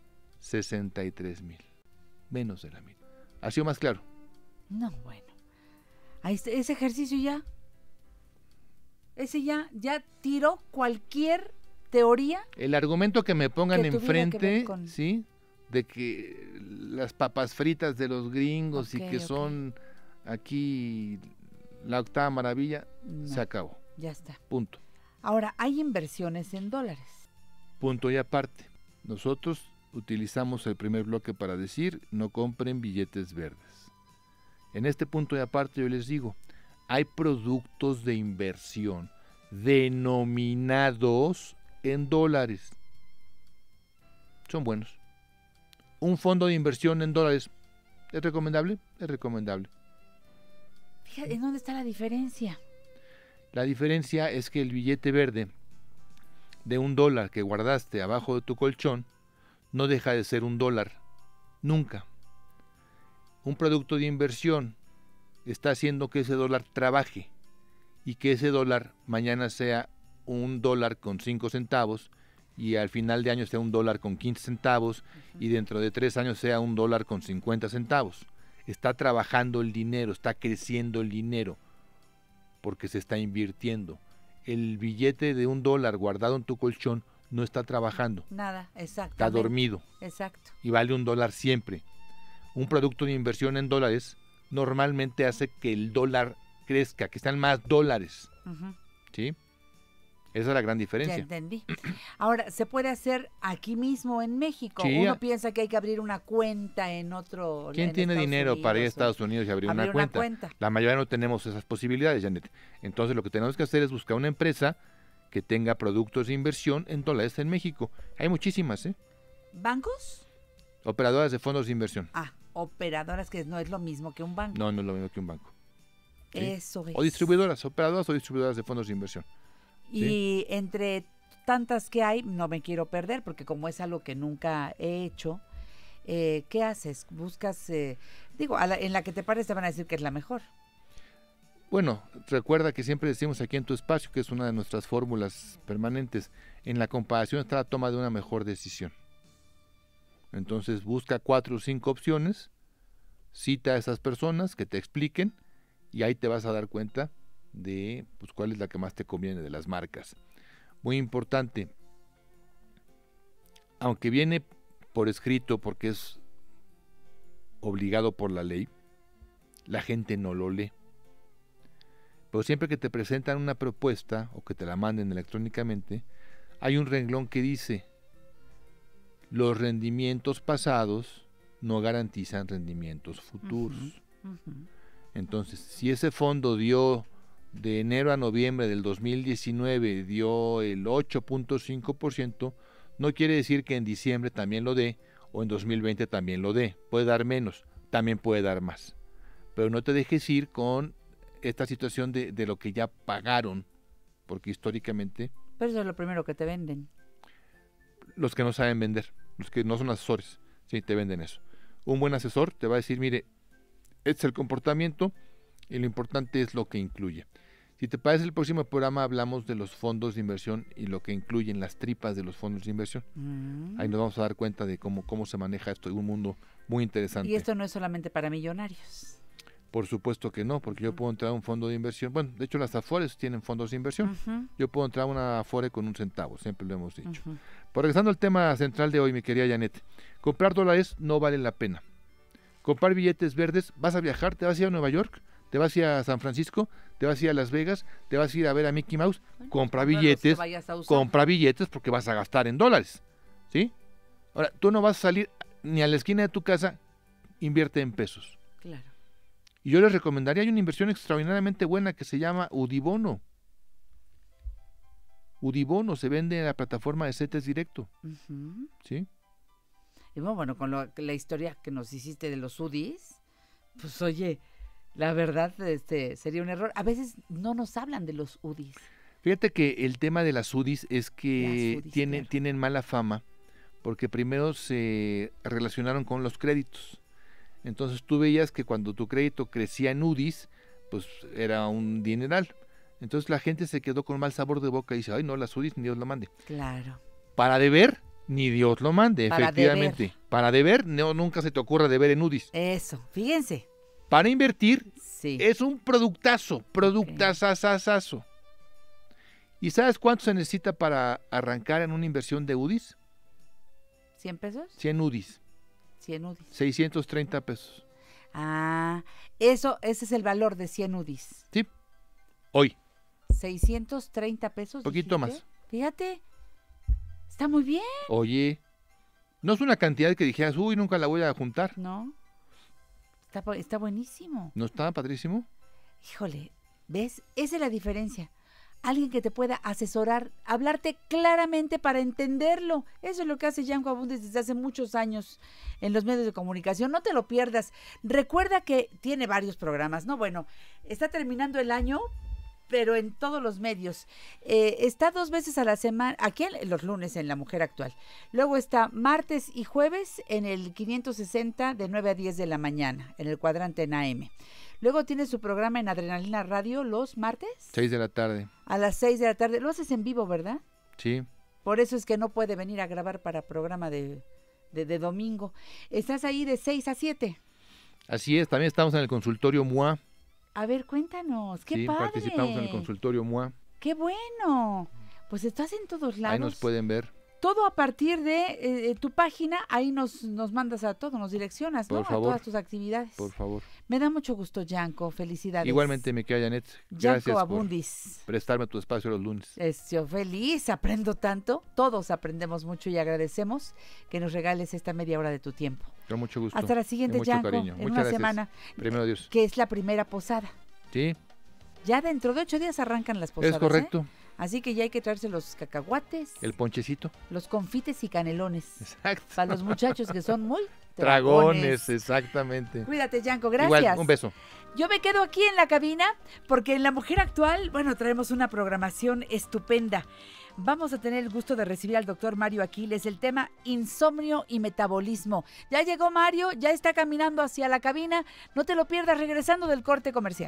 63,000. Menos de la mitad. ¿Ha sido más claro? No, bueno. Ahí está, ese ejercicio ya. Ese ya tiró cualquier teoría. El argumento que me pongan Que tuviera que ver enfrente, con- ¿sí? De que las papas fritas de los gringos y Ok, que ok. son aquí la octava maravilla, No, se acabó. ya está. Punto. Ahora, hay inversiones en dólares. Punto y aparte. Nosotros utilizamos el primer bloque para decir no compren billetes verdes. En este punto y aparte yo les digo, hay productos de inversión denominados en dólares. Son buenos. Un fondo de inversión en dólares, ¿es recomendable? Es recomendable. Fíjate, ¿en dónde está la diferencia? La diferencia es que el billete verde de $1 que guardaste abajo de tu colchón no deja de ser $1, nunca. Un producto de inversión está haciendo que ese dólar trabaje y que ese dólar mañana sea $1.05 y al final de año sea $1.15 y dentro de 3 años sea $1.50. Está trabajando el dinero, está creciendo el dinero, porque se está invirtiendo. El billete de $1 guardado en tu colchón no está trabajando. Nada, exacto. Está dormido. Exacto. Y vale $1 siempre. Un producto de inversión en dólares normalmente hace que el dólar crezca, que sean más dólares. ¿Sí? Esa es la gran diferencia. Ya entendí. Ahora, ¿se puede hacer aquí mismo en México? Sí. Uno piensa que hay que abrir una cuenta en otro... ¿Quién tiene dinero para ir a Estados Unidos y abrir una cuenta? La mayoría no tenemos esas posibilidades, Janet. Entonces lo que tenemos que hacer es buscar una empresa que tenga productos de inversión en dólares en México. Hay muchísimas, ¿eh? ¿Bancos? Operadoras de fondos de inversión. Operadoras, que no es lo mismo que un banco. No, no es lo mismo que un banco. ¿Sí? Eso es. O distribuidoras, operadoras o distribuidoras de fondos de inversión. Y ¿Sí? entre tantas que hay, no me quiero perder, porque como es algo que nunca he hecho, ¿qué haces? Buscas, en la que te pares te van a decir que es la mejor. Bueno, recuerda que siempre decimos aquí en tu espacio, que es una de nuestras fórmulas permanentes, en la comparación está la toma de una mejor decisión. Entonces busca 4 o 5 opciones, cita a esas personas que te expliquen y ahí te vas a dar cuenta de cuál es la que más te conviene de las marcas. Muy importante, aunque viene por escrito porque es obligado por la ley, la gente no lo lee. Pero siempre que te presentan una propuesta o que te la manden electrónicamente, hay un renglón que dice: los rendimientos pasados no garantizan rendimientos futuros. Entonces, si ese fondo dio de enero a noviembre del 2019 dio el 8.5%, no quiere decir que en diciembre también lo dé o en 2020 también lo dé. Puede dar menos, también puede dar más. Pero no te dejes ir con esta situación de lo que ya pagaron, porque históricamente... Pero eso es lo primero que te venden. Los que no saben vender, los que no son asesores, sí, te venden eso. Un buen asesor te va a decir, mire, este es el comportamiento y lo importante es lo que incluye. Si te parece, el próximo programa hablamos de los fondos de inversión y lo que incluyen las tripas de los fondos de inversión. Ahí nos vamos a dar cuenta de cómo se maneja esto en un mundo muy interesante. Y esto no es solamente para millonarios. Por supuesto que no, porque yo puedo entrar a un fondo de inversión. Bueno, de hecho las Afores tienen fondos de inversión. Yo puedo entrar a una Afore con un centavo, siempre lo hemos dicho. Pero regresando al tema central de hoy, mi querida Janet, comprar dólares no vale la pena. Comprar billetes verdes, vas a viajar, te vas a ir a Nueva York, te vas a ir a San Francisco, te vas a ir a Las Vegas, te vas a ir a ver a Mickey Mouse, compra billetes porque vas a gastar en dólares, ¿sí? Ahora, tú no vas a salir ni a la esquina de tu casa, invierte en pesos. Claro. Y yo les recomendaría, hay una inversión extraordinariamente buena que se llama Udibono. Udibono se vende en la plataforma de CETES Directo, ¿sí? Y bueno, con la historia que nos hiciste de los UDIs, pues oye... La verdad, sería un error. A veces no nos hablan de los UDIs. Fíjate que el tema de las UDIs es que tienen mala fama porque primero se relacionaron con los créditos. Entonces tú veías que cuando tu crédito crecía en UDIs, pues era un dineral. Entonces la gente se quedó con mal sabor de boca y dice, ay no, las UDIs ni Dios lo mande. Claro. Para deber, ni Dios lo mande, efectivamente. Para deber, no, nunca se te ocurra deber en UDIs. Eso, fíjense. Para invertir, sí. Es un productazazazazo. ¿Y sabes cuánto se necesita para arrancar en una inversión de UDIs? ¿100 pesos? 100 UDIs. 100 UDIs. 630 pesos. Ese es el valor de 100 UDIs. Sí, hoy. 630 pesos. Poquito ¿dijiste? más. Fíjate, está muy bien. Oye, no es una cantidad que dijeras, uy, nunca la voy a juntar. No. Está buenísimo. ¿No está padrísimo? Híjole, ¿ves? Esa es la diferencia. Alguien que te pueda asesorar, hablarte claramente para entenderlo. Eso es lo que hace Yanko Abundes desde hace muchos años en los medios de comunicación. No te lo pierdas. Recuerda que tiene varios programas, ¿no? Bueno, está terminando el año, pero en todos los medios. Está 2 veces a la semana, aquí los lunes en La Mujer Actual. Luego está martes y jueves en el 560 de 9 a 10 de la mañana, en el cuadrante en AM. Luego tiene su programa en Adrenalina Radio los martes. 6 de la tarde. A las 6 de la tarde. Lo haces en vivo, ¿verdad? Sí. Por eso es que no puede venir a grabar para programa de domingo. Estás ahí de 6 a 7. Así es, también estamos en el consultorio MUA. A ver, cuéntanos, qué Sí, padre. participamos en el consultorio MUA. Qué bueno. Pues estás en todos lados. Ahí nos pueden ver. Todo a partir de tu página, ahí nos mandas a todo, nos direccionas, ¿no? Por favor. A todas tus actividades. Por favor. Me da mucho gusto, Yanko, felicidades. Igualmente, mi querida Janet, gracias Yanko por Abundis. prestarme tu espacio los lunes. Yo feliz, aprendo tanto, todos aprendemos mucho y agradecemos que nos regales esta media hora de tu tiempo. Con mucho gusto. Hasta la siguiente, y mucho Yanko, cariño. en Muchas una gracias. semana, Primero Dios. que es la primera posada. Sí, Ya dentro de 8 días arrancan las posadas. es correcto. Así que ya hay que traerse los cacahuates, El ponchecito. los confites y canelones. Exacto. Para los muchachos que son muy Dragones, exactamente. Cuídate, Yanko, gracias. Igual, un beso. Yo me quedo aquí en la cabina porque en La Mujer Actual, bueno, traemos una programación estupenda. Vamos a tener el gusto de recibir al doctor Mario Aquiles, el tema insomnio y metabolismo. Ya llegó Mario, ya está caminando hacia la cabina. No te lo pierdas regresando del corte comercial.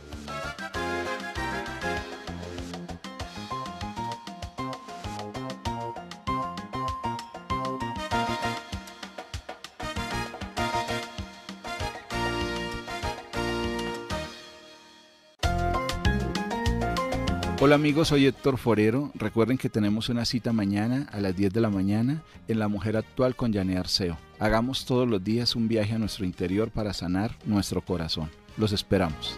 Hola amigos, soy Héctor Forero. Recuerden que tenemos una cita mañana a las 10 de la mañana en La Mujer Actual con Janet Arceo. Hagamos todos los días un viaje a nuestro interior para sanar nuestro corazón. Los esperamos.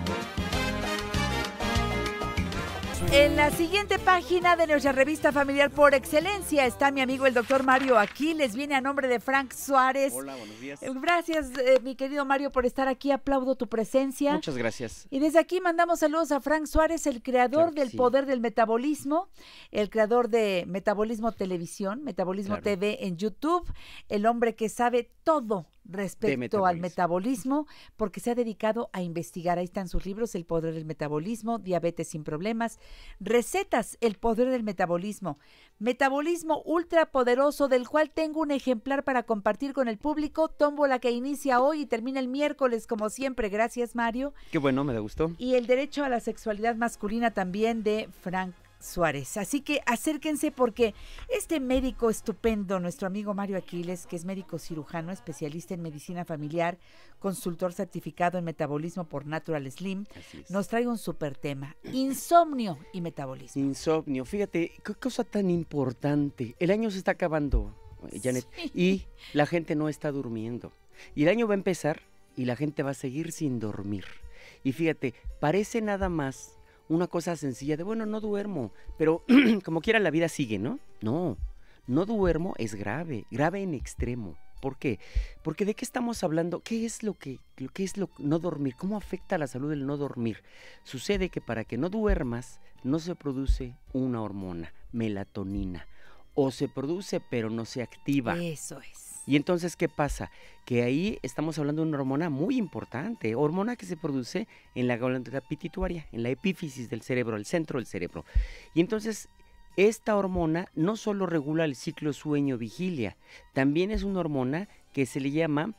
En la siguiente página de nuestra revista familiar por excelencia está mi amigo el doctor Mario Aquiles. Viene a nombre de Frank Suárez. Hola, buenos días. Gracias, mi querido Mario, por estar aquí. Aplaudo tu presencia. Muchas gracias. Y desde aquí mandamos saludos a Frank Suárez, el creador Claro que del sí. Poder del Metabolismo, el creador de Metabolismo Televisión, Metabolismo Claro. TV en YouTube, el hombre que sabe todo respecto al metabolismo, porque se ha dedicado a investigar. Ahí están sus libros, El Poder del Metabolismo, Diabetes sin Problemas, Recetas, El Poder del Metabolismo, Metabolismo ultrapoderoso, del cual tengo un ejemplar para compartir con el público, tómbola que inicia hoy y termina el miércoles, como siempre. Gracias, Mario. Qué bueno, me da gusto. Y El Derecho a la Sexualidad Masculina también de Frank Suárez. Así que acérquense porque este médico estupendo, nuestro amigo Mario Aquiles, que es médico cirujano, especialista en medicina familiar, consultor certificado en metabolismo por Natural Slim, Así es. nos trae un súper tema, insomnio y metabolismo. Insomnio, fíjate, qué cosa tan importante. El año se está acabando, Janet, Sí. y la gente no está durmiendo. Y el año va a empezar y la gente va a seguir sin dormir. Y fíjate, parece nada más una cosa sencilla de, bueno, no duermo, pero como quiera la vida sigue, ¿no? No, no duermo es grave, grave en extremo. ¿Por qué? Porque ¿de qué estamos hablando? ¿Qué es lo que es lo no dormir? ¿Cómo afecta a la salud el no dormir? Sucede que para que no duermas no se produce una hormona, melatonina, o se produce pero no se activa. Eso es. Y entonces, ¿qué pasa? Que ahí estamos hablando de una hormona muy importante, hormona que se produce en la glándula pituitaria, en la epífisis del cerebro, el centro del cerebro. Y entonces, esta hormona no solo regula el ciclo sueño-vigilia, también es una hormona que se le llama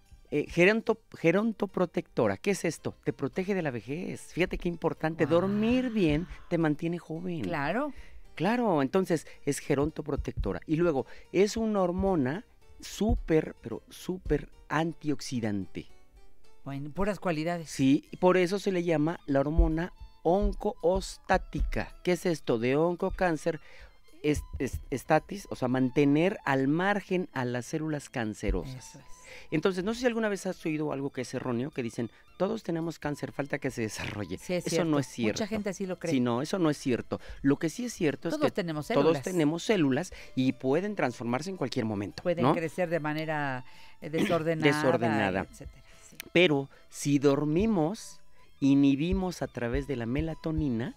gerontoprotectora. ¿Qué es esto? Te protege de la vejez. Fíjate qué importante, dormir bien te mantiene joven. Claro. Claro, entonces es gerontoprotectora. Y luego, es una hormona súper, pero súper antioxidante. Bueno, puras cualidades. Sí, y por eso se le llama la hormona oncoostática. ¿Qué es esto? De oncocáncer, estatis, o sea, mantener al margen a las células cancerosas. Eso es. Entonces, no sé si alguna vez has oído algo que es erróneo, que dicen, todos tenemos cáncer, falta que se desarrolle. Sí, es eso cierto. no es cierto. Mucha gente así lo cree. Sí, no, eso no es cierto. Lo que sí es cierto Todos es que tenemos todos células. tenemos células y pueden transformarse en cualquier momento. Pueden ¿no? crecer de manera desordenada. Desordenada. Etcétera. Sí. Pero si dormimos, inhibimos a través de la melatonina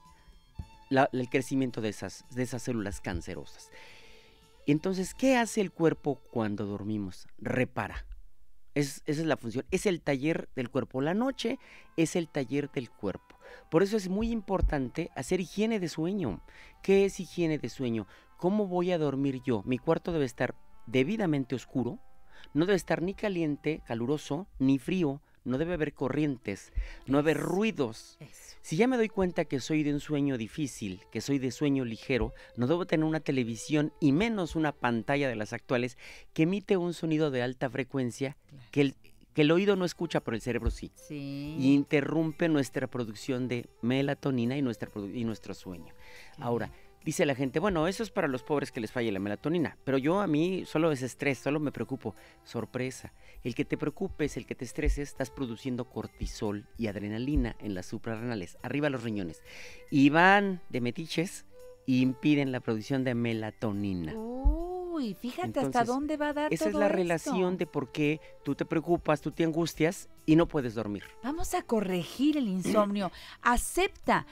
el crecimiento de esas células cancerosas. Entonces, ¿qué hace el cuerpo cuando dormimos? Repara. Esa es la función. Es el taller del cuerpo. La noche es el taller del cuerpo. Por eso es muy importante hacer higiene de sueño. ¿Qué es higiene de sueño? ¿Cómo voy a dormir yo? Mi cuarto debe estar debidamente oscuro. No debe estar ni caliente, caluroso, ni frío. no debe haber corrientes, no haber ruidos. Eso. Si ya me doy cuenta que soy de un sueño difícil, que soy de sueño ligero, no debo tener una televisión y menos una pantalla de las actuales que emite un sonido de alta frecuencia Claro. que el oído no escucha, pero el cerebro sí. Sí. Y interrumpe nuestra producción de melatonina y nuestro sueño. Ahora, dice la gente, bueno, eso es para los pobres que les falle la melatonina, pero a mí solo es estrés, solo me preocupo. Sorpresa, el que te preocupes, el que te estreses, estás produciendo cortisol y adrenalina en las suprarrenales, arriba los riñones, y van de metiches y impiden la producción de melatonina. Uy, fíjate hasta Entonces, dónde va a dar Esa todo es la esto. relación de por qué tú te preocupas, tú te angustias y no puedes dormir. Vamos a corregir el insomnio. Acepta.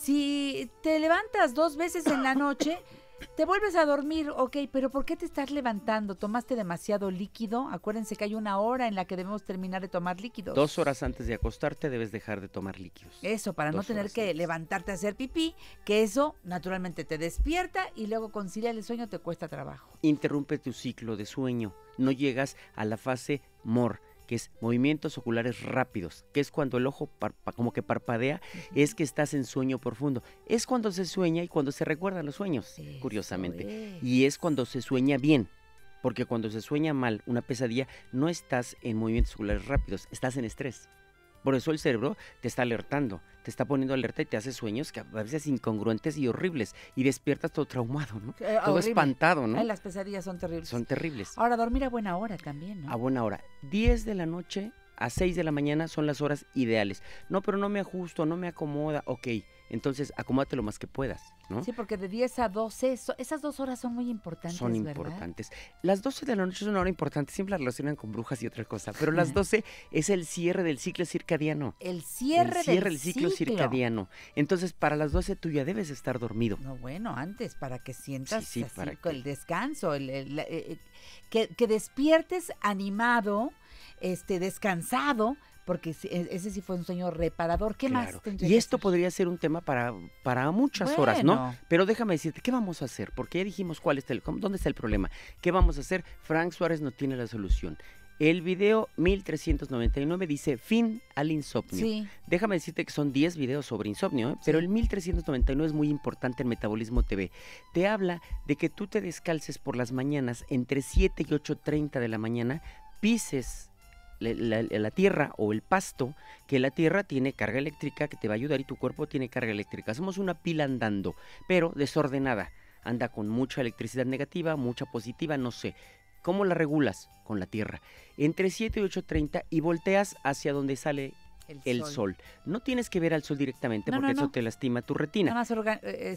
Si te levantas 2 veces en la noche, te vuelves a dormir, ok, pero ¿por qué te estás levantando? ¿Tomaste demasiado líquido? Acuérdense que hay una hora en la que debemos terminar de tomar líquidos. 2 horas antes de acostarte debes dejar de tomar líquidos. Eso, para no 2 tener horas que antes. levantarte a hacer pipí, que eso naturalmente te despierta y luego conciliar el sueño te cuesta trabajo. Interrumpe tu ciclo de sueño. No llegas a la fase MOR, que es movimientos oculares rápidos, que es cuando el ojo como que parpadea, es que estás en sueño profundo. Es cuando se sueña y cuando se recuerdan los sueños, Eso curiosamente. es. Y es cuando se sueña bien, porque cuando se sueña mal, una pesadilla, no estás en movimientos oculares rápidos, estás en estrés. Por eso el cerebro te está alertando, te está poniendo alerta y te hace sueños que a veces incongruentes y horribles. Y despiertas todo traumado, ¿no? Todo Horrible. espantado, ¿no? Ay, las pesadillas son terribles. Son terribles. Ahora, dormir a buena hora también, ¿no? A buena hora. 10 de la noche a 6 de la mañana son las horas ideales. No, pero no me ajusto, no me acomoda. Ok, entonces acomódate lo más que puedas, ¿no? Sí, porque de 10 a 12, esas 2 horas son muy importantes, Son ¿verdad? importantes. Las 12 de la noche es una hora importante, siempre la relacionan con brujas y otra cosa, pero las 12 es el cierre del ciclo circadiano. El cierre del ciclo circadiano. Entonces, para las 12 tú ya debes estar dormido. No, bueno, antes, para que sientas Sí, así para con el descanso, que despiertes animado, descansado, porque ese sí fue un sueño reparador. ¿Qué Claro. más tendría Y que esto hacer? podría ser un tema para muchas horas, ¿no? Bueno. Pero déjame decirte, ¿qué vamos a hacer? Porque ya dijimos dónde está el problema. ¿Qué vamos a hacer? Frank Suárez no tiene la solución. El video 1399 dice fin al insomnio. Sí. Déjame decirte que son 10 videos sobre insomnio, ¿eh? Pero el 1399 es muy importante en Metabolismo TV. Te habla de que tú te descalces por las mañanas entre 7 y 8:30 de la mañana, pises la tierra o el pasto, que la tierra tiene carga eléctrica que te va a ayudar y tu cuerpo tiene carga eléctrica. Somos una pila andando, pero desordenada. Anda con mucha electricidad negativa, mucha positiva, no sé. ¿Cómo la regulas? Con la tierra. Entre 7 y 8:30 y volteas hacia donde sale el sol. No tienes que ver al sol directamente No, porque no, eso no. te lastima tu retina. Nada más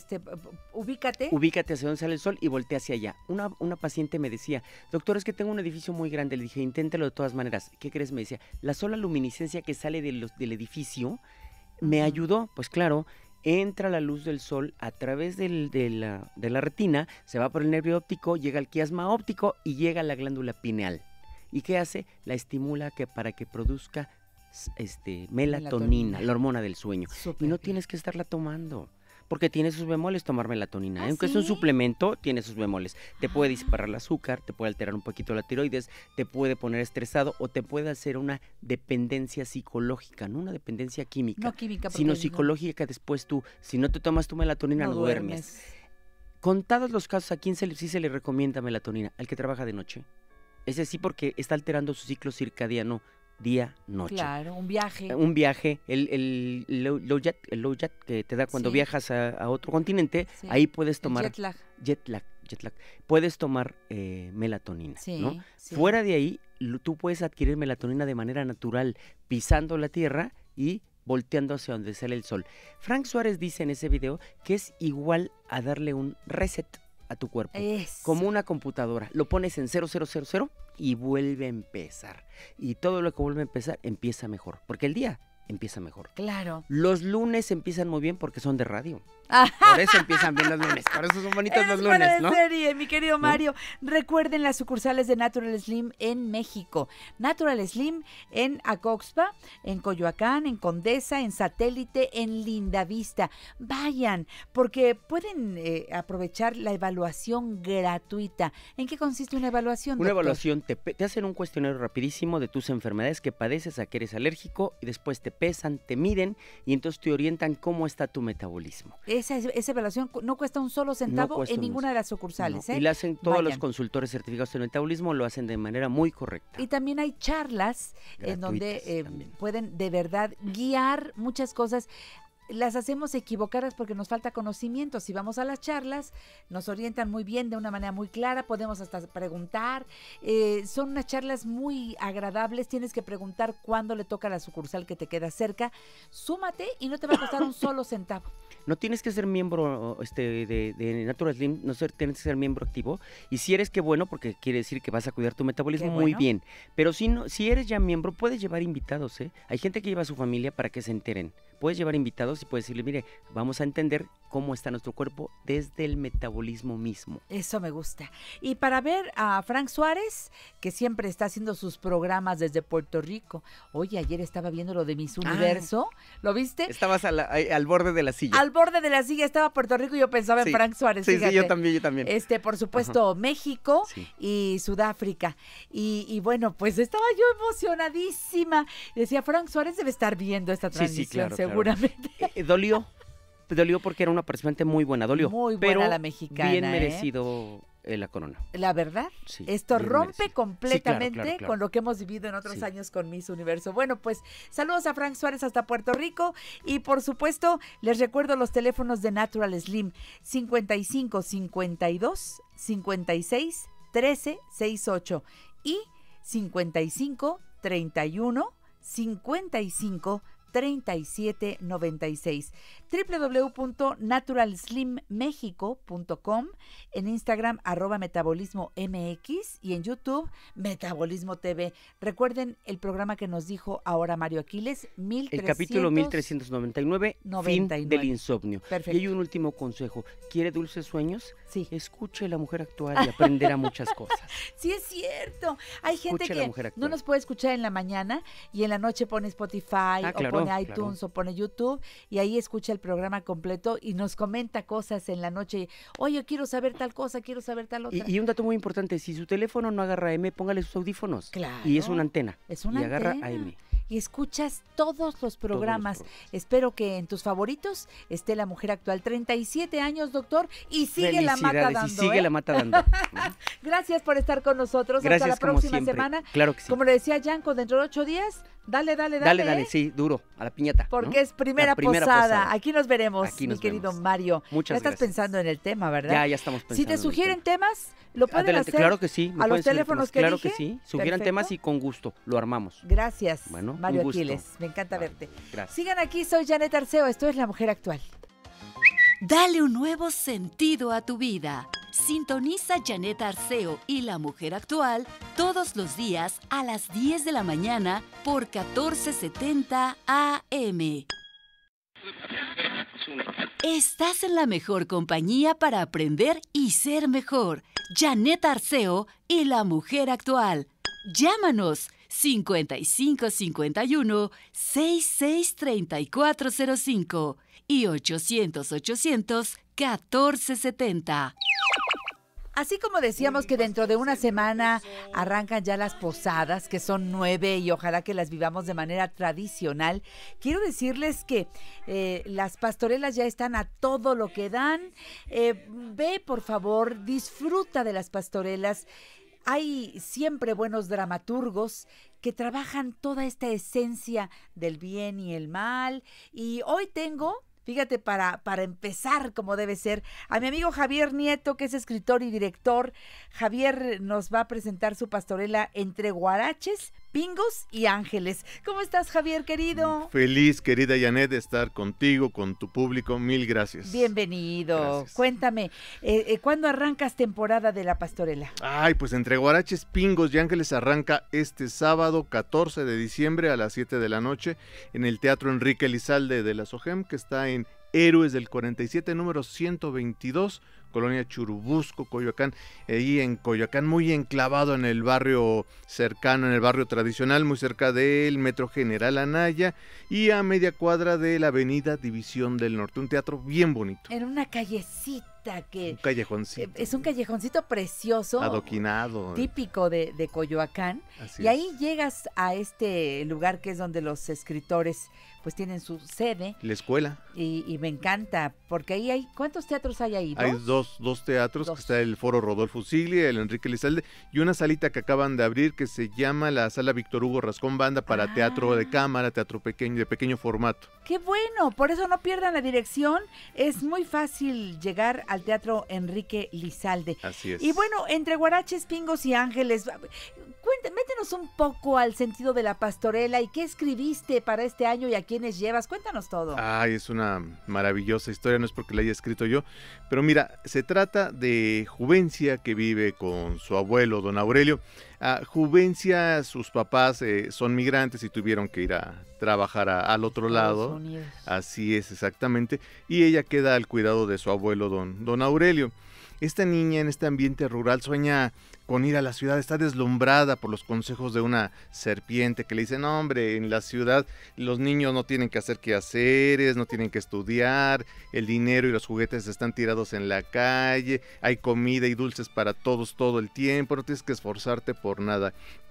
ubícate. Ubícate hacia donde sale el sol y voltea hacia allá. Una paciente me decía, doctor, es que tengo un edificio muy grande. Le dije, inténtalo de todas maneras. ¿Qué crees? Me decía, la sola luminiscencia que sale del edificio me ayudó. Pues claro, entra la luz del sol a través de la retina, se va por el nervio óptico, llega al quiasma óptico y llega a la glándula pineal. ¿Y qué hace? La estimula para que produzca melatonina, la hormona del sueño. Súper Y no bien. tienes que estarla tomando, porque tiene sus bemoles tomar melatonina. ¿Ah, Aunque es un sí? suplemento, tiene sus bemoles. Te puede disparar el azúcar, te puede alterar un poquito la tiroides, te puede poner estresado o te puede hacer una dependencia psicológica, no una dependencia química, No química, sino porque psicológica. Después tú, si no te tomas tu melatonina, no duermes. Contados los casos, ¿a quién sí se le recomienda melatonina? Al que trabaja de noche. Ese sí, porque está alterando su ciclo circadiano día-noche. Claro, un viaje. Un viaje, el low jet que te da cuando Sí. viajas a otro continente, Sí. ahí puedes El tomar jet lag. jet lag. Puedes tomar melatonina, Sí, ¿no? sí. Fuera de ahí, tú puedes adquirir melatonina de manera natural, pisando la tierra y volteando hacia donde sale el sol. Frank Suárez dice en ese video que es igual a darle un reset a tu cuerpo. Como una computadora. Lo pones en 0000 y vuelve a empezar. Y todo lo que vuelve a empezar empieza mejor. Porque el día empieza mejor. Claro. Los lunes empiezan muy bien porque son de radio. Ajá. Por eso empiezan bien los lunes. Por eso son bonitos Eres los lunes, fuera de ¿no? serie, mi querido ¿No? Mario. Recuerden las sucursales de Natural Slim en México. Natural Slim en Acoxpa, en Coyoacán, en Condesa, en Satélite, en Lindavista. Vayan, porque pueden aprovechar la evaluación gratuita. ¿En qué consiste una evaluación, Una doctor? evaluación, te hacen un cuestionario rapidísimo de tus enfermedades que padeces, a qué eres alérgico, y después te pesan, te miden y entonces te orientan cómo está tu metabolismo. Esa evaluación no cuesta un solo centavo cuesta en un ninguna de las sucursales. No, y la hacen todos los Vayan. consultores certificados en metabolismo, lo hacen de manera muy correcta. Y también hay charlas en donde Gratuitas también. pueden de verdad guiar muchas cosas. Las hacemos equivocadas porque nos falta conocimiento. Si vamos a las charlas, nos orientan muy bien, de una manera muy clara, podemos hasta preguntar. Son unas charlas muy agradables, tienes que preguntar cuándo le toca a la sucursal que te queda cerca. Súmate y no te va a costar un solo centavo. No tienes que ser miembro de Natural Slim, tienes que ser miembro activo. Y si eres, qué bueno, porque quiere decir que vas a cuidar tu metabolismo Qué muy bueno. bien. Pero si eres ya miembro, puedes llevar invitados, ¿eh? Hay gente que lleva a su familia para que se enteren. Puedes llevar invitados y puedes decirle, mire, vamos a entender cómo está nuestro cuerpo desde el metabolismo mismo. Eso me gusta. Y para ver a Frank Suárez, que siempre está haciendo sus programas desde Puerto Rico. Oye, ayer estaba viendo lo de Miss Universo. ¿Lo viste? Estabas al borde de la silla. Al borde de la silla estaba Puerto Rico y yo pensaba en Sí. Frank Suárez. Sí, fíjate. yo también. Por supuesto, México Sí. y Sudáfrica. Y bueno, pues estaba yo emocionadísima. Decía, Frank Suárez debe estar viendo esta Sí, transmisión, claro. seguramente. Dolió porque era una participante muy buena, dolió. Muy buena pero la mexicana, bien ¿eh? merecido la corona. La verdad, Sí, esto bien rompe merecido. completamente Sí, claro. con lo que hemos vivido en otros Sí. años con Miss Universo. Bueno, pues saludos a Frank Suárez hasta Puerto Rico y por supuesto les recuerdo los teléfonos de Natural Slim 55 52 56 13 68 y 55 31 55 37 96. www.naturalslimmexico.com, en Instagram @metabolismo_mx y en YouTube Metabolismo TV. Recuerden el programa que nos dijo ahora Mario Aquiles, El capítulo 1399, fin del insomnio. Perfecto. Y hay un último consejo. ¿Quiere dulces sueños? Sí. Escuche La Mujer Actual y aprenderá muchas cosas. Sí, es cierto. Hay gente Escuche La que Mujer no Actual. nos puede escuchar en la mañana y en la noche pone Spotify o claro, pone claro. iTunes o pone YouTube y ahí escucha el programa completo y nos comenta cosas en la noche. Oye, quiero saber tal cosa, quiero saber tal otra. Y un dato muy importante, si su teléfono no agarra AM, póngale sus audífonos. Claro. Y es una antena. Es una y agarra antena. AM. Y escuchas todos los programas. programas. Espero que en tus favoritos esté La Mujer Actual. 37 años, doctor, y sigue la mata Felicidades, dando. y sigue ¿eh? la mata dando. Gracias por estar con nosotros. Gracias, hasta la como próxima siempre. semana. Claro que sí. Como le decía Yanko, dentro de 8 días, dale. Dale, sí, duro, a la piñata. Porque ¿no? es primera, La primera posada. Aquí nos veremos, Aquí mi nos querido vemos. Mario. Muchas ya estás gracias. pensando en el tema, ¿verdad? Ya estamos pensando. Si te en el sugieren tema. temas, lo pueden Adelante, hacer claro que sí. me a los pueden sugerir teléfonos temas. que Claro dije. que sí. Sugieran Perfecto. temas y con gusto lo armamos. Gracias, Bueno, Mario un gusto. Aquiles. Me encanta Vale, verte. Gracias. Sigan aquí, soy Janet Arceo. Esto es La Mujer Actual. Dale un nuevo sentido a tu vida. Sintoniza Janet Arceo y La Mujer Actual todos los días a las 10 de la mañana por 1470 AM. Estás en la mejor compañía para aprender y ser mejor. Janet Arceo y La Mujer Actual. Llámanos 5551 663405 y 800-800-1470. Así como decíamos que dentro de una semana arrancan ya las posadas, que son 9 y ojalá que las vivamos de manera tradicional, quiero decirles que las pastorelas ya están a todo lo que dan. Ve, por favor, disfruta de las pastorelas. Hay siempre buenos dramaturgos que trabajan toda esta esencia del bien y el mal. Y hoy tengo... Fíjate, para empezar como debe ser, a mi amigo Javier Nieto, que es escritor y director. Javier nos va a presentar su pastorela Entre Guaraches, Pingos y Ángeles. ¿Cómo estás, Javier, querido? Feliz, querida Janet, de estar contigo, con tu público. Mil gracias. Bienvenido. Gracias. Cuéntame, ¿cuándo arrancas temporada de La Pastorela? Ay, pues entre Guaraches, Pingos y Ángeles arranca este sábado 14 de diciembre a las 7 de la noche en el Teatro Enrique Elizalde de la SOGEM, que está en Héroes del 47, número 122, Colonia Churubusco, Coyoacán. Ahí en Coyoacán, muy enclavado en el barrio cercano, en el barrio tradicional, muy cerca del Metro General Anaya y a media cuadra de la Avenida División del Norte. Un teatro bien bonito. En una callecita que... Un callejoncito. Es un callejoncito precioso. Adoquinado. Típico de Coyoacán. Así y ahí es. llegas a este lugar que es donde los escritores pues tienen su sede. La escuela. Y me encanta, porque ahí hay... ¿Cuántos teatros hay ahí? Hay dos teatros, que está el Foro Rodolfo Siglia, el Enrique Elizalde, y una salita que acaban de abrir que se llama la Sala Víctor Hugo Rascón Banda para teatro de cámara, teatro pequeño, de pequeño formato. ¡Qué bueno! Por eso no pierdan la dirección. Es muy fácil llegar al Teatro Enrique Lizalde. Así es. Y bueno, entre Guaraches, Pingos y Ángeles, métenos un poco al sentido de La Pastorela y qué escribiste para este año y a quiénes llevas. Cuéntanos todo. Ay, es una maravillosa historia, no es porque la haya escrito yo, pero mira, se trata de Juvencia, que vive con su abuelo, don Aurelio. Juvencia, sus papás son migrantes y tuvieron que ir a trabajar al otro lado. Unidos. Así es, exactamente. Y ella queda al cuidado de su abuelo, don Aurelio. Esta niña en este ambiente rural sueña con ir a la ciudad, está deslumbrada por los consejos de una serpiente que le dice: no, hombre, en la ciudad los niños no tienen que hacer quehaceres, no tienen que estudiar, el dinero y los juguetes están tirados en la calle, hay comida y dulces para todos todo el tiempo, no tienes que esforzarte por nada.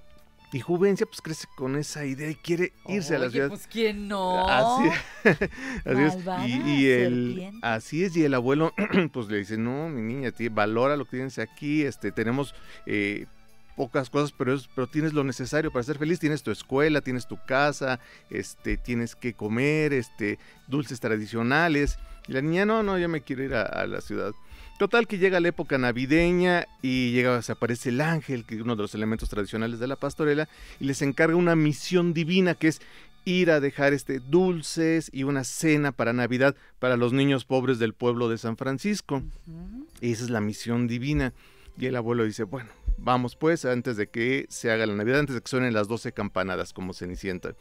Y Juvencia pues crece con esa idea y quiere irse a la ciudad. Pues ¿quién no? Así es. Malvada Y serpiente. el abuelo pues le dice: no, mi niña, valora lo que tienes aquí, tenemos pocas cosas, pero tienes lo necesario para ser feliz, tienes tu escuela, tienes tu casa, tienes que comer, dulces tradicionales. Y la niña: no, yo me quiero ir a la ciudad. Total que llega la época navideña y se aparece el ángel, que es uno de los elementos tradicionales de la pastorela, y les encarga una misión divina, que es ir a dejar dulces y una cena para Navidad para los niños pobres del pueblo de San Francisco. Esa es la misión divina. Y el abuelo dice: bueno, vamos pues, antes de que se haga la Navidad, antes de que suenen las 12 campanadas como Cenicienta.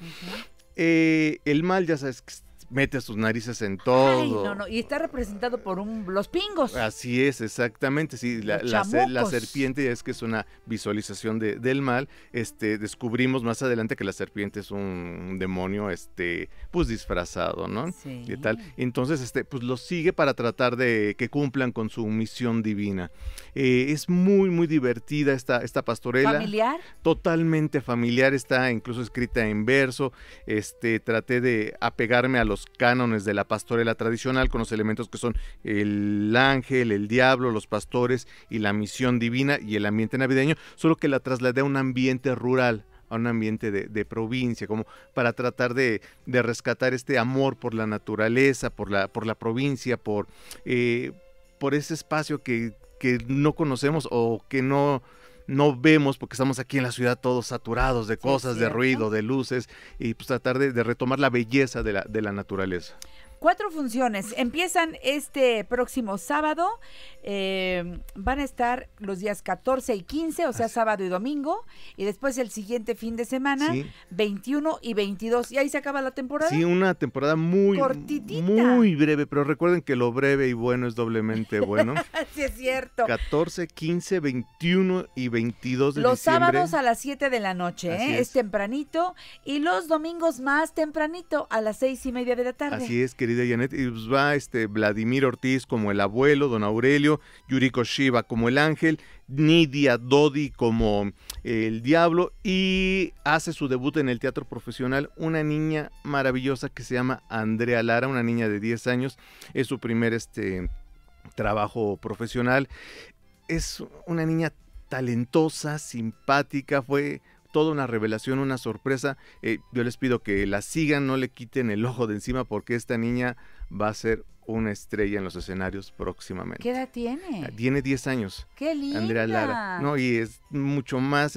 El mal, ya sabes, mete sus narices en todo. Ay, no, y está representado por los pingos. Así es, exactamente, sí, la serpiente es que es una visualización del mal. Descubrimos más adelante que la serpiente es un demonio, pues disfrazado, ¿no? Sí. Y tal. Entonces, pues los sigue para tratar de que cumplan con su misión divina. Es muy, muy divertida esta pastorela. ¿Familiar? Totalmente familiar, está incluso escrita en verso. Traté de apegarme a los cánones de la pastorela tradicional con los elementos que son el ángel, el diablo, los pastores y la misión divina y el ambiente navideño, solo que la trasladé a un ambiente rural, a un ambiente de provincia, como para tratar de rescatar este amor por la naturaleza, por la provincia, por ese espacio que no conocemos o que no vemos porque estamos aquí en la ciudad todos saturados de cosas, de ruido, de luces, y pues tratar de retomar la belleza de la naturaleza. 4 funciones. Empiezan este próximo sábado. Van a estar los días 14 y 15, o sea, sábado y domingo. Y después el siguiente fin de semana, 21 y 22. ¿Y ahí se acaba la temporada? Sí, una temporada muy cortitita, muy breve, pero recuerden que lo breve y bueno es doblemente bueno. Sí, es cierto. 14, 15, 21 y 22 de los diciembre. Sábados a las 7 de la noche, es tempranito. Y los domingos más tempranito, a las 6:30 de la tarde. Así es, querida Janet, y pues va Vladimir Ortiz como el abuelo, don Aurelio, Yuriko Shiva como el ángel, Nidia Dodi como el diablo, y hace su debut en el teatro profesional una niña maravillosa que se llama Andrea Lara, una niña de 10 años, es su primer trabajo profesional, es una niña talentosa, simpática, fue toda una revelación, una sorpresa. Yo les pido que la sigan, no le quiten el ojo de encima porque esta niña va a ser una estrella en los escenarios próximamente. ¿Qué edad tiene? Tiene 10 años. ¡Qué linda! Andrea Lara. No, y es mucho más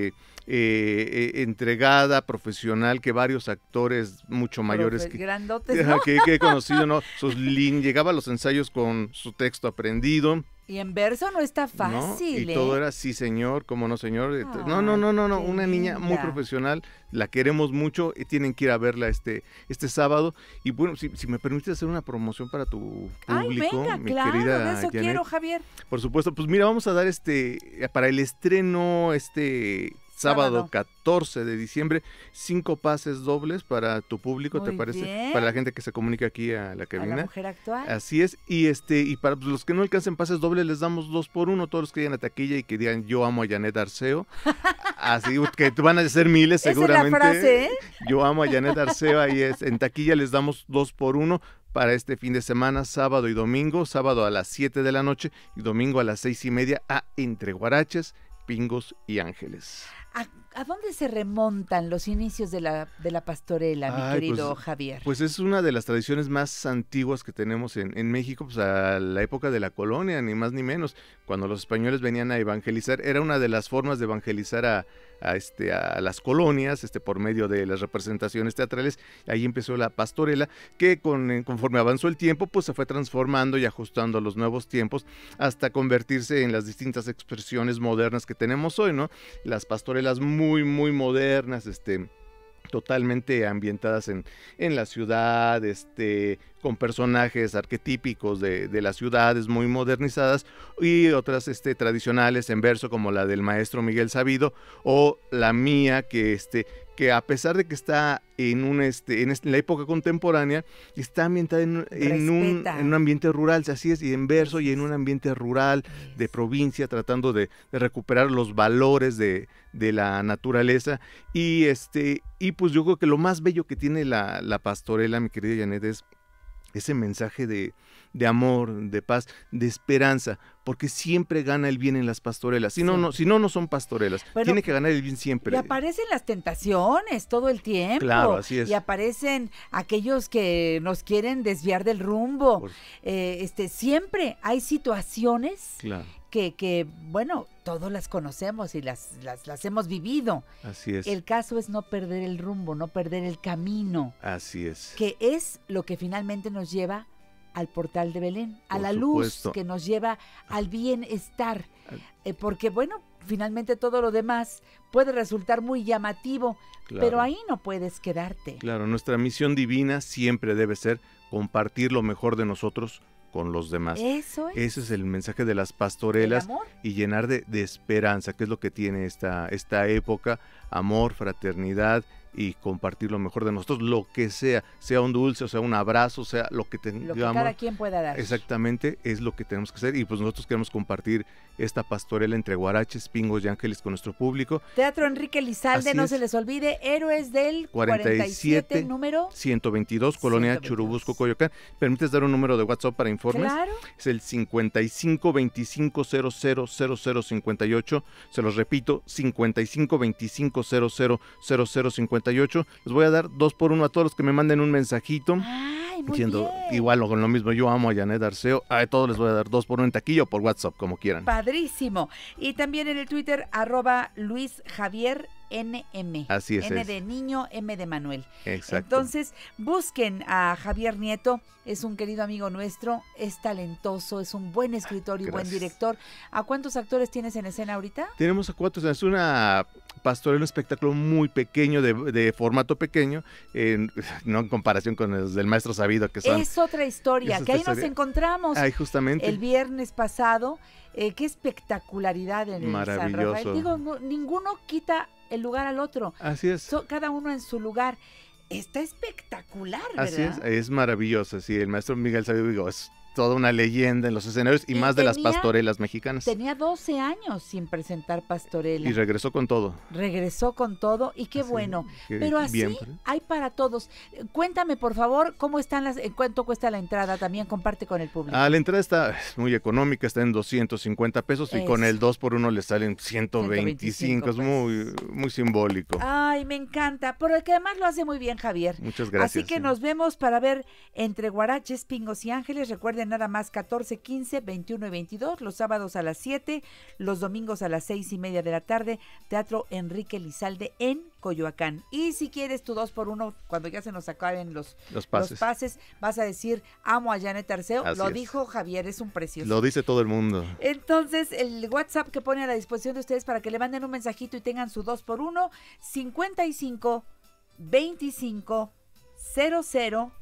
entregada, profesional que varios actores mucho mayores grandotes, ¿no? que he conocido, ¿no? Llegaba a los ensayos con su texto aprendido. Y en verso no está fácil, ¿no? Y todo era sí, señor, cómo no, señor. No, una niña muy profesional, la queremos mucho, y tienen que ir a verla este sábado. Y bueno, si me permites hacer una promoción para tu público, venga, mi claro, querida de eso Janet. quiero, Javier. Por supuesto, pues mira, vamos a dar para el estreno sábado 14 de diciembre, 5 pases dobles para tu público, Muy ¿te parece? bien. Para la gente que se comunica aquí a la cabina. A la mujer actual. Así es, y para los que no alcancen pases dobles les damos 2 por 1, todos los que vayan a taquilla y que digan yo amo a Janet Arceo. Así que van a ser miles seguramente. Esa es la frase, ¿eh? Yo amo a Janet Arceo, ahí es, en taquilla les damos 2 por 1 para este fin de semana, sábado y domingo, sábado a las 7 de la noche y domingo a las 6:30 a Entre Guaraches, Pingos y Ángeles. ¿A dónde se remontan los inicios de la pastorela, mi querido Javier? Pues es una de las tradiciones más antiguas que tenemos en México, pues a la época de la colonia, ni más ni menos. Cuando los españoles venían a evangelizar, era una de las formas de evangelizar a las colonias, por medio de las representaciones teatrales. Ahí empezó la pastorela, que conforme avanzó el tiempo, pues se fue transformando y ajustando a los nuevos tiempos hasta convertirse en las distintas expresiones modernas que tenemos hoy, ¿no? Las pastorelas muy, muy modernas, totalmente ambientadas en la ciudad, con personajes arquetípicos de las ciudades muy modernizadas, y otras tradicionales en verso como la del maestro Miguel Sabido o la mía que a pesar de que está en la época contemporánea, está ambientada en un ambiente rural, así es, y en verso y en un ambiente rural de provincia, tratando de recuperar los valores de la naturaleza, y pues yo creo que lo más bello que tiene la pastorela, mi querida Janet, es ese mensaje de amor, de paz, de esperanza, porque siempre gana el bien en las pastorelas. Si no son pastorelas. Bueno, tiene que ganar el bien siempre. Y aparecen las tentaciones todo el tiempo. Claro, así es. Y aparecen aquellos que nos quieren desviar del rumbo. Siempre hay situaciones. Claro. Que bueno, todos las conocemos y las hemos vivido. Así es. El caso es no perder el rumbo, no perder el camino. Así es. Que es lo que finalmente nos lleva al portal de Belén, a la luz que nos lleva al bienestar. Porque bueno, finalmente todo lo demás puede resultar muy llamativo, claro, pero ahí no puedes quedarte. Claro, nuestra misión divina siempre debe ser compartir lo mejor de nosotros con los demás. Eso es. Ese es el mensaje de las pastorelas, y llenar de esperanza, que es lo que tiene esta época: amor, fraternidad y compartir lo mejor de nosotros, lo que sea un dulce, o sea un abrazo, sea lo que tengamos. Lo que cada quien pueda dar. Exactamente, es lo que tenemos que hacer, y pues nosotros queremos compartir esta pastorela Entre Guaraches, Pingos y Ángeles con nuestro público. Teatro Enrique Lizalde, no se les olvide, Héroes del 47, número 122, Colonia Churubusco, Coyoacán. ¿Permites dar un número de WhatsApp para informes? Claro. Es el 5525000058. Se los repito, 5525000058. Les voy a dar 2 por 1 a todos los que me manden un mensajito. Ay, muy diciendo bien. Igual o con lo mismo, yo amo a Janet Arceo. A todos les voy a dar 2 por 1 en taquilla o por WhatsApp, como quieran. Padrísimo. Y también en el Twitter, @LuisJavierNM. Así es. N de niño, M de Manuel. Exacto. Entonces, busquen a Javier Nieto. Es un querido amigo nuestro, es talentoso, es un buen escritor y Gracias. buen director. ¿A cuántos actores tienes en escena ahorita? Tenemos a 4, es una pastorela, un espectáculo muy pequeño, de formato pequeño, no en comparación con los del Maestro Sabido, que son... Es otra historia, que ahí nos encontramos. Ahí justamente. El viernes pasado, qué espectacularid en el San Rafael. Digo, ninguno quita el lugar al otro. Así es. Cada uno en su lugar. Está espectacular, ¿verdad? Así es maravilloso, sí, el Maestro Miguel Sabido, digo, es toda una leyenda en los escenarios y más de las pastorelas mexicanas. Tenía 12 años sin presentar pastorela. Y regresó con todo. Regresó con todo y qué bueno. Pero así bien. hay para todos. Cuéntame, por favor, cómo están cuánto cuesta la entrada. También comparte con el público. La entrada está muy económica, está en 250 pesos y con el 2x1 le salen 125. Es muy, muy simbólico. Ay, me encanta. Porque además lo hace muy bien, Javier. Muchas gracias. Así que nos vemos para ver Entre Guaraches, Pingos y Ángeles. Recuerden nada más 14, 15, 21 y 22. Los sábados a las 7, los domingos a las 6:30 de la tarde. Teatro Enrique Lizalde en Coyoacán. Y si quieres tu 2x1, cuando ya se nos acaben los pases, vas a decir, amo a Janet Arceo. Así lo es. dijo Javier, es un precioso. Lo dice todo el mundo. Entonces, el WhatsApp que pone a la disposición de ustedes para que le manden un mensajito y tengan su 2x1, 55 25 00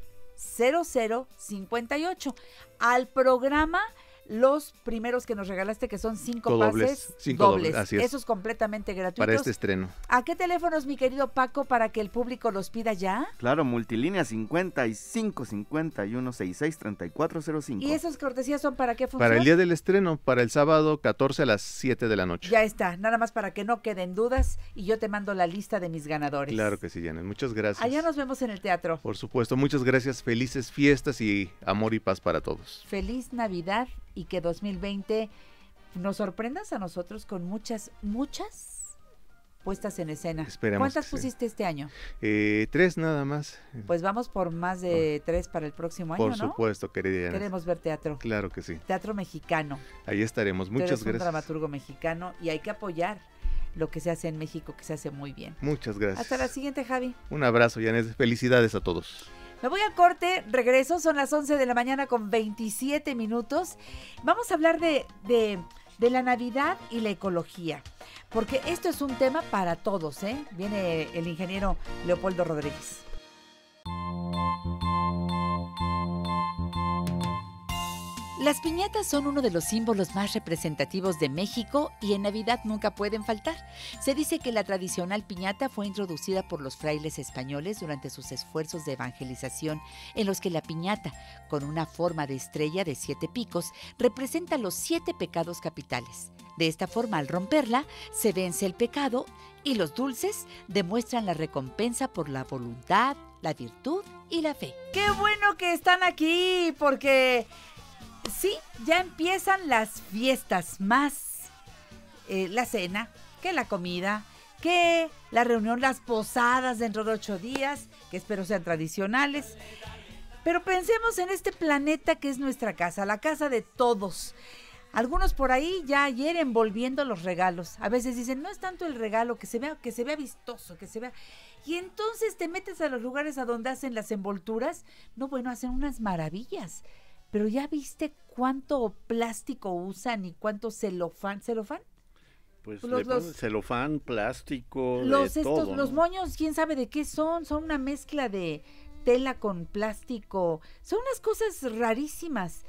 0058. Al programa, los primeros que nos regalaste, que son 5 pases dobles. Así es. Esos completamente gratuitos. Para este estreno. ¿A qué teléfonos, mi querido Paco, para que el público los pida ya? Claro, multilínea 55 51 66 3405. ¿Y esas cortesías son para qué función? Para el día del estreno, para el sábado 14 a las 7 de la noche. Ya está, nada más para que no queden dudas y yo te mando la lista de mis ganadores. Claro que sí, Janet. Muchas gracias. Allá nos vemos en el teatro. Por supuesto, muchas gracias. Felices fiestas y amor y paz para todos. Feliz Navidad y que 2020 nos sorprendas a nosotros con muchas puestas en escena. Esperemos. ¿Cuántas pusiste este año? 3 nada más. Pues vamos por más de 3 para el próximo año, Por ¿no? supuesto, querida Janet. Queremos ver teatro. Claro que sí. Teatro mexicano. Ahí estaremos. Muchas Tú eres gracias. un dramaturgo mexicano y hay que apoyar lo que se hace en México, que se hace muy bien. Muchas gracias. Hasta la siguiente, Javi. Un abrazo, Janet. Felicidades a todos. Me voy a corte, regreso, son las 11 de la mañana con 27 minutos. Vamos a hablar de la Navidad y la ecología, porque esto es un tema para todos, ¿eh? Viene el ingeniero Leopoldo Rodríguez. Las piñatas son uno de los símbolos más representativos de México y en Navidad nunca pueden faltar. Se dice que la tradicional piñata fue introducida por los frailes españoles durante sus esfuerzos de evangelización, en los que la piñata, con una forma de estrella de 7 picos, representa los 7 pecados capitales. De esta forma, al romperla, se vence el pecado y los dulces demuestran la recompensa por la voluntad, la virtud y la fe. ¡Qué bueno que están aquí! Porque sí, ya empiezan las fiestas, más la cena, que la comida, que la reunión, las posadas dentro de 8 días, que espero sean tradicionales. Pero pensemos en este planeta que es nuestra casa, la casa de todos. Algunos por ahí ya ayer envolviendo los regalos. A veces dicen, no es tanto el regalo, que se vea vistoso, que se vea. Y entonces te metes a los lugares a donde hacen las envolturas. No, bueno, hacen unas maravillas. Pero ya viste cuánto plástico usan y cuánto celofán. Pues los celofán, plástico, todo, ¿no? Los moños, quién sabe de qué son una mezcla de tela con plástico. Son unas cosas rarísimas.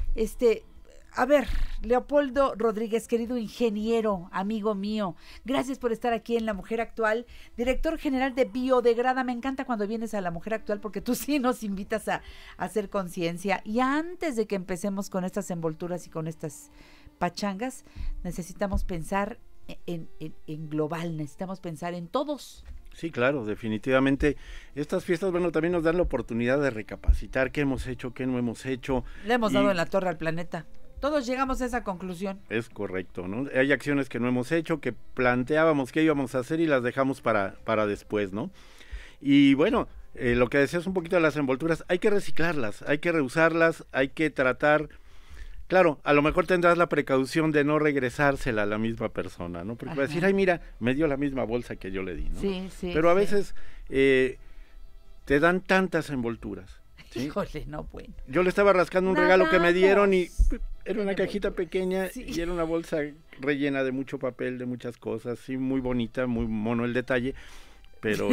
A ver, Leopoldo Rodríguez, querido ingeniero, amigo mío, gracias por estar aquí en La Mujer Actual, director general de Biodegrada. Me encanta cuando vienes a La Mujer Actual porque tú sí nos invitas a hacer conciencia. Y antes de que empecemos con estas envolturas y con estas pachangas, necesitamos pensar en global, necesitamos pensar en todos. Sí, claro, definitivamente. Estas fiestas, bueno, también nos dan la oportunidad de recapacitar qué hemos hecho, qué no hemos hecho. Le hemos dado en la torre al planeta. Todos llegamos a esa conclusión. Es correcto, ¿no? Hay acciones que no hemos hecho, que planteábamos que íbamos a hacer y las dejamos para después, ¿no? Y bueno, lo que decías un poquito de las envolturas, hay que reciclarlas, hay que reusarlas, hay que tratar. Claro, a lo mejor tendrás la precaución de no regresársela a la misma persona, ¿no? Porque va a decir, ay, mira, me dio la misma bolsa que yo le di, ¿no? Sí. Pero a veces te dan tantas envolturas. ¿Sí? Híjole, no, bueno. Yo le estaba rascando un regalo que me dieron y era una cajita pequeña y era una bolsa rellena de mucho papel, de muchas cosas, sí, muy bonita, muy mono el detalle, pero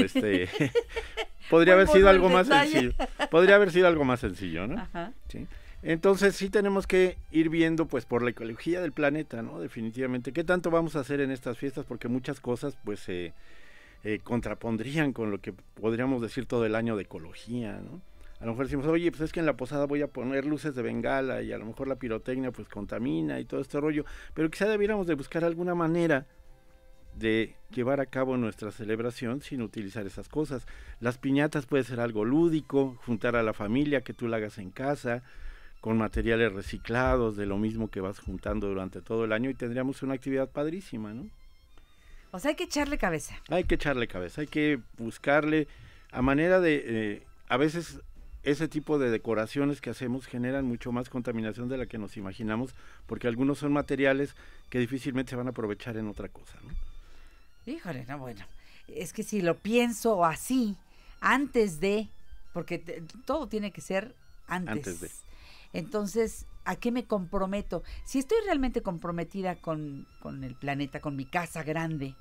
podría haber sido algo más sencillo. Podría haber sido algo más sencillo, ¿no? Ajá. ¿Sí? Entonces sí tenemos que ir viendo pues por la ecología del planeta, ¿no? Definitivamente. ¿Qué tanto vamos a hacer en estas fiestas? Porque muchas cosas pues se contrapondrían con lo que podríamos decir todo el año de ecología, ¿no? A lo mejor decimos, oye, pues es que en la posada voy a poner luces de bengala y a lo mejor la pirotecnia pues contamina y todo este rollo, pero quizá debiéramos de buscar alguna manera de llevar a cabo nuestra celebración sin utilizar esas cosas. Las piñatas puede ser algo lúdico, juntar a la familia, que tú la hagas en casa, con materiales reciclados, de lo mismo que vas juntando durante todo el año y tendríamos una actividad padrísima, ¿no? O sea, hay que echarle cabeza. Hay que echarle cabeza, hay que buscarle a manera de... a veces ese tipo de decoraciones que hacemos generan mucho más contaminación de la que nos imaginamos, porque algunos son materiales que difícilmente se van a aprovechar en otra cosa, ¿no? Híjole, no, bueno, es que si lo pienso así, antes de, porque todo tiene que ser antes de. Entonces, ¿a qué me comprometo? Si estoy realmente comprometida con el planeta, con mi casa grande,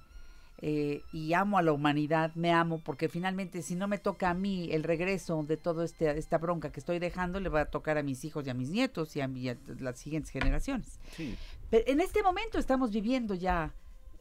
y amo a la humanidad, me amo, porque finalmente si no me toca a mí el regreso de toda esta bronca que estoy dejando, le va a tocar a mis hijos y a mis nietos y a las siguientes generaciones. Sí. Pero en este momento estamos viviendo ya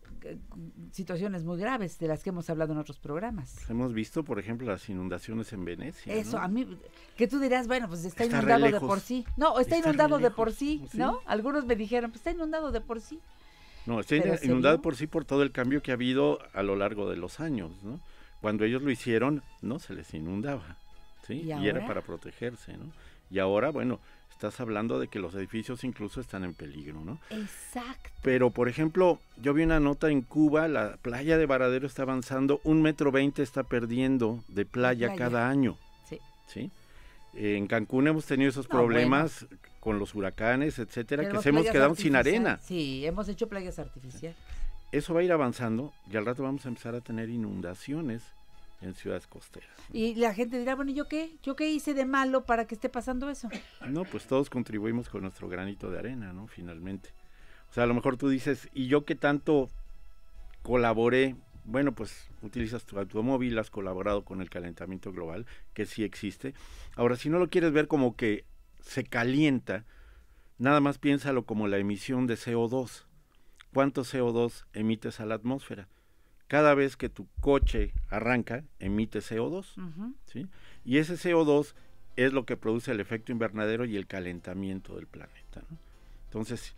situaciones muy graves de las que hemos hablado en otros programas. Hemos visto, por ejemplo, las inundaciones en Venecia. Eso, ¿no? A mí, que tú dirás, bueno, pues está re inundado de lejos. por sí. No, está inundado de por sí, ¿sí? ¿no? Algunos me dijeron, pues está inundado de por sí. No, está Pero inundado ¿serio? por sí por todo el cambio que ha habido a lo largo de los años, ¿no? Cuando ellos lo hicieron, no se les inundaba, ¿sí? ¿Y Y ahora? era para protegerse, ¿no? Y ahora, bueno, estás hablando de que los edificios incluso están en peligro, ¿no? Exacto. Pero, por ejemplo, yo vi una nota en Cuba, la playa de Varadero está avanzando, 1,20 m está perdiendo de playa cada año, Sí. ¿sí? En Cancún hemos tenido esos No, problemas con los huracanes, etcétera, que Tenemos se hemos playas quedado sin artificiales. arena. Sí, hemos hecho playas artificiales. Eso va a ir avanzando y al rato vamos a empezar a tener inundaciones en ciudades costeras. Y la gente dirá, bueno, ¿yo qué? ¿Yo qué hice de malo para que esté pasando eso? No, pues todos contribuimos con nuestro granito de arena, ¿no? Finalmente. O sea, a lo mejor tú dices, ¿y yo qué tanto colaboré? Bueno, pues utilizas tu automóvil, has colaborado con el calentamiento global, que sí existe. Ahora, si no lo quieres ver como que se calienta, nada más piénsalo como la emisión de CO2. ¿Cuánto CO2 emites a la atmósfera? Cada vez que tu coche arranca, emite CO2, ¿sí? Y ese CO2 es lo que produce el efecto invernadero y el calentamiento del planeta, ¿no? Entonces,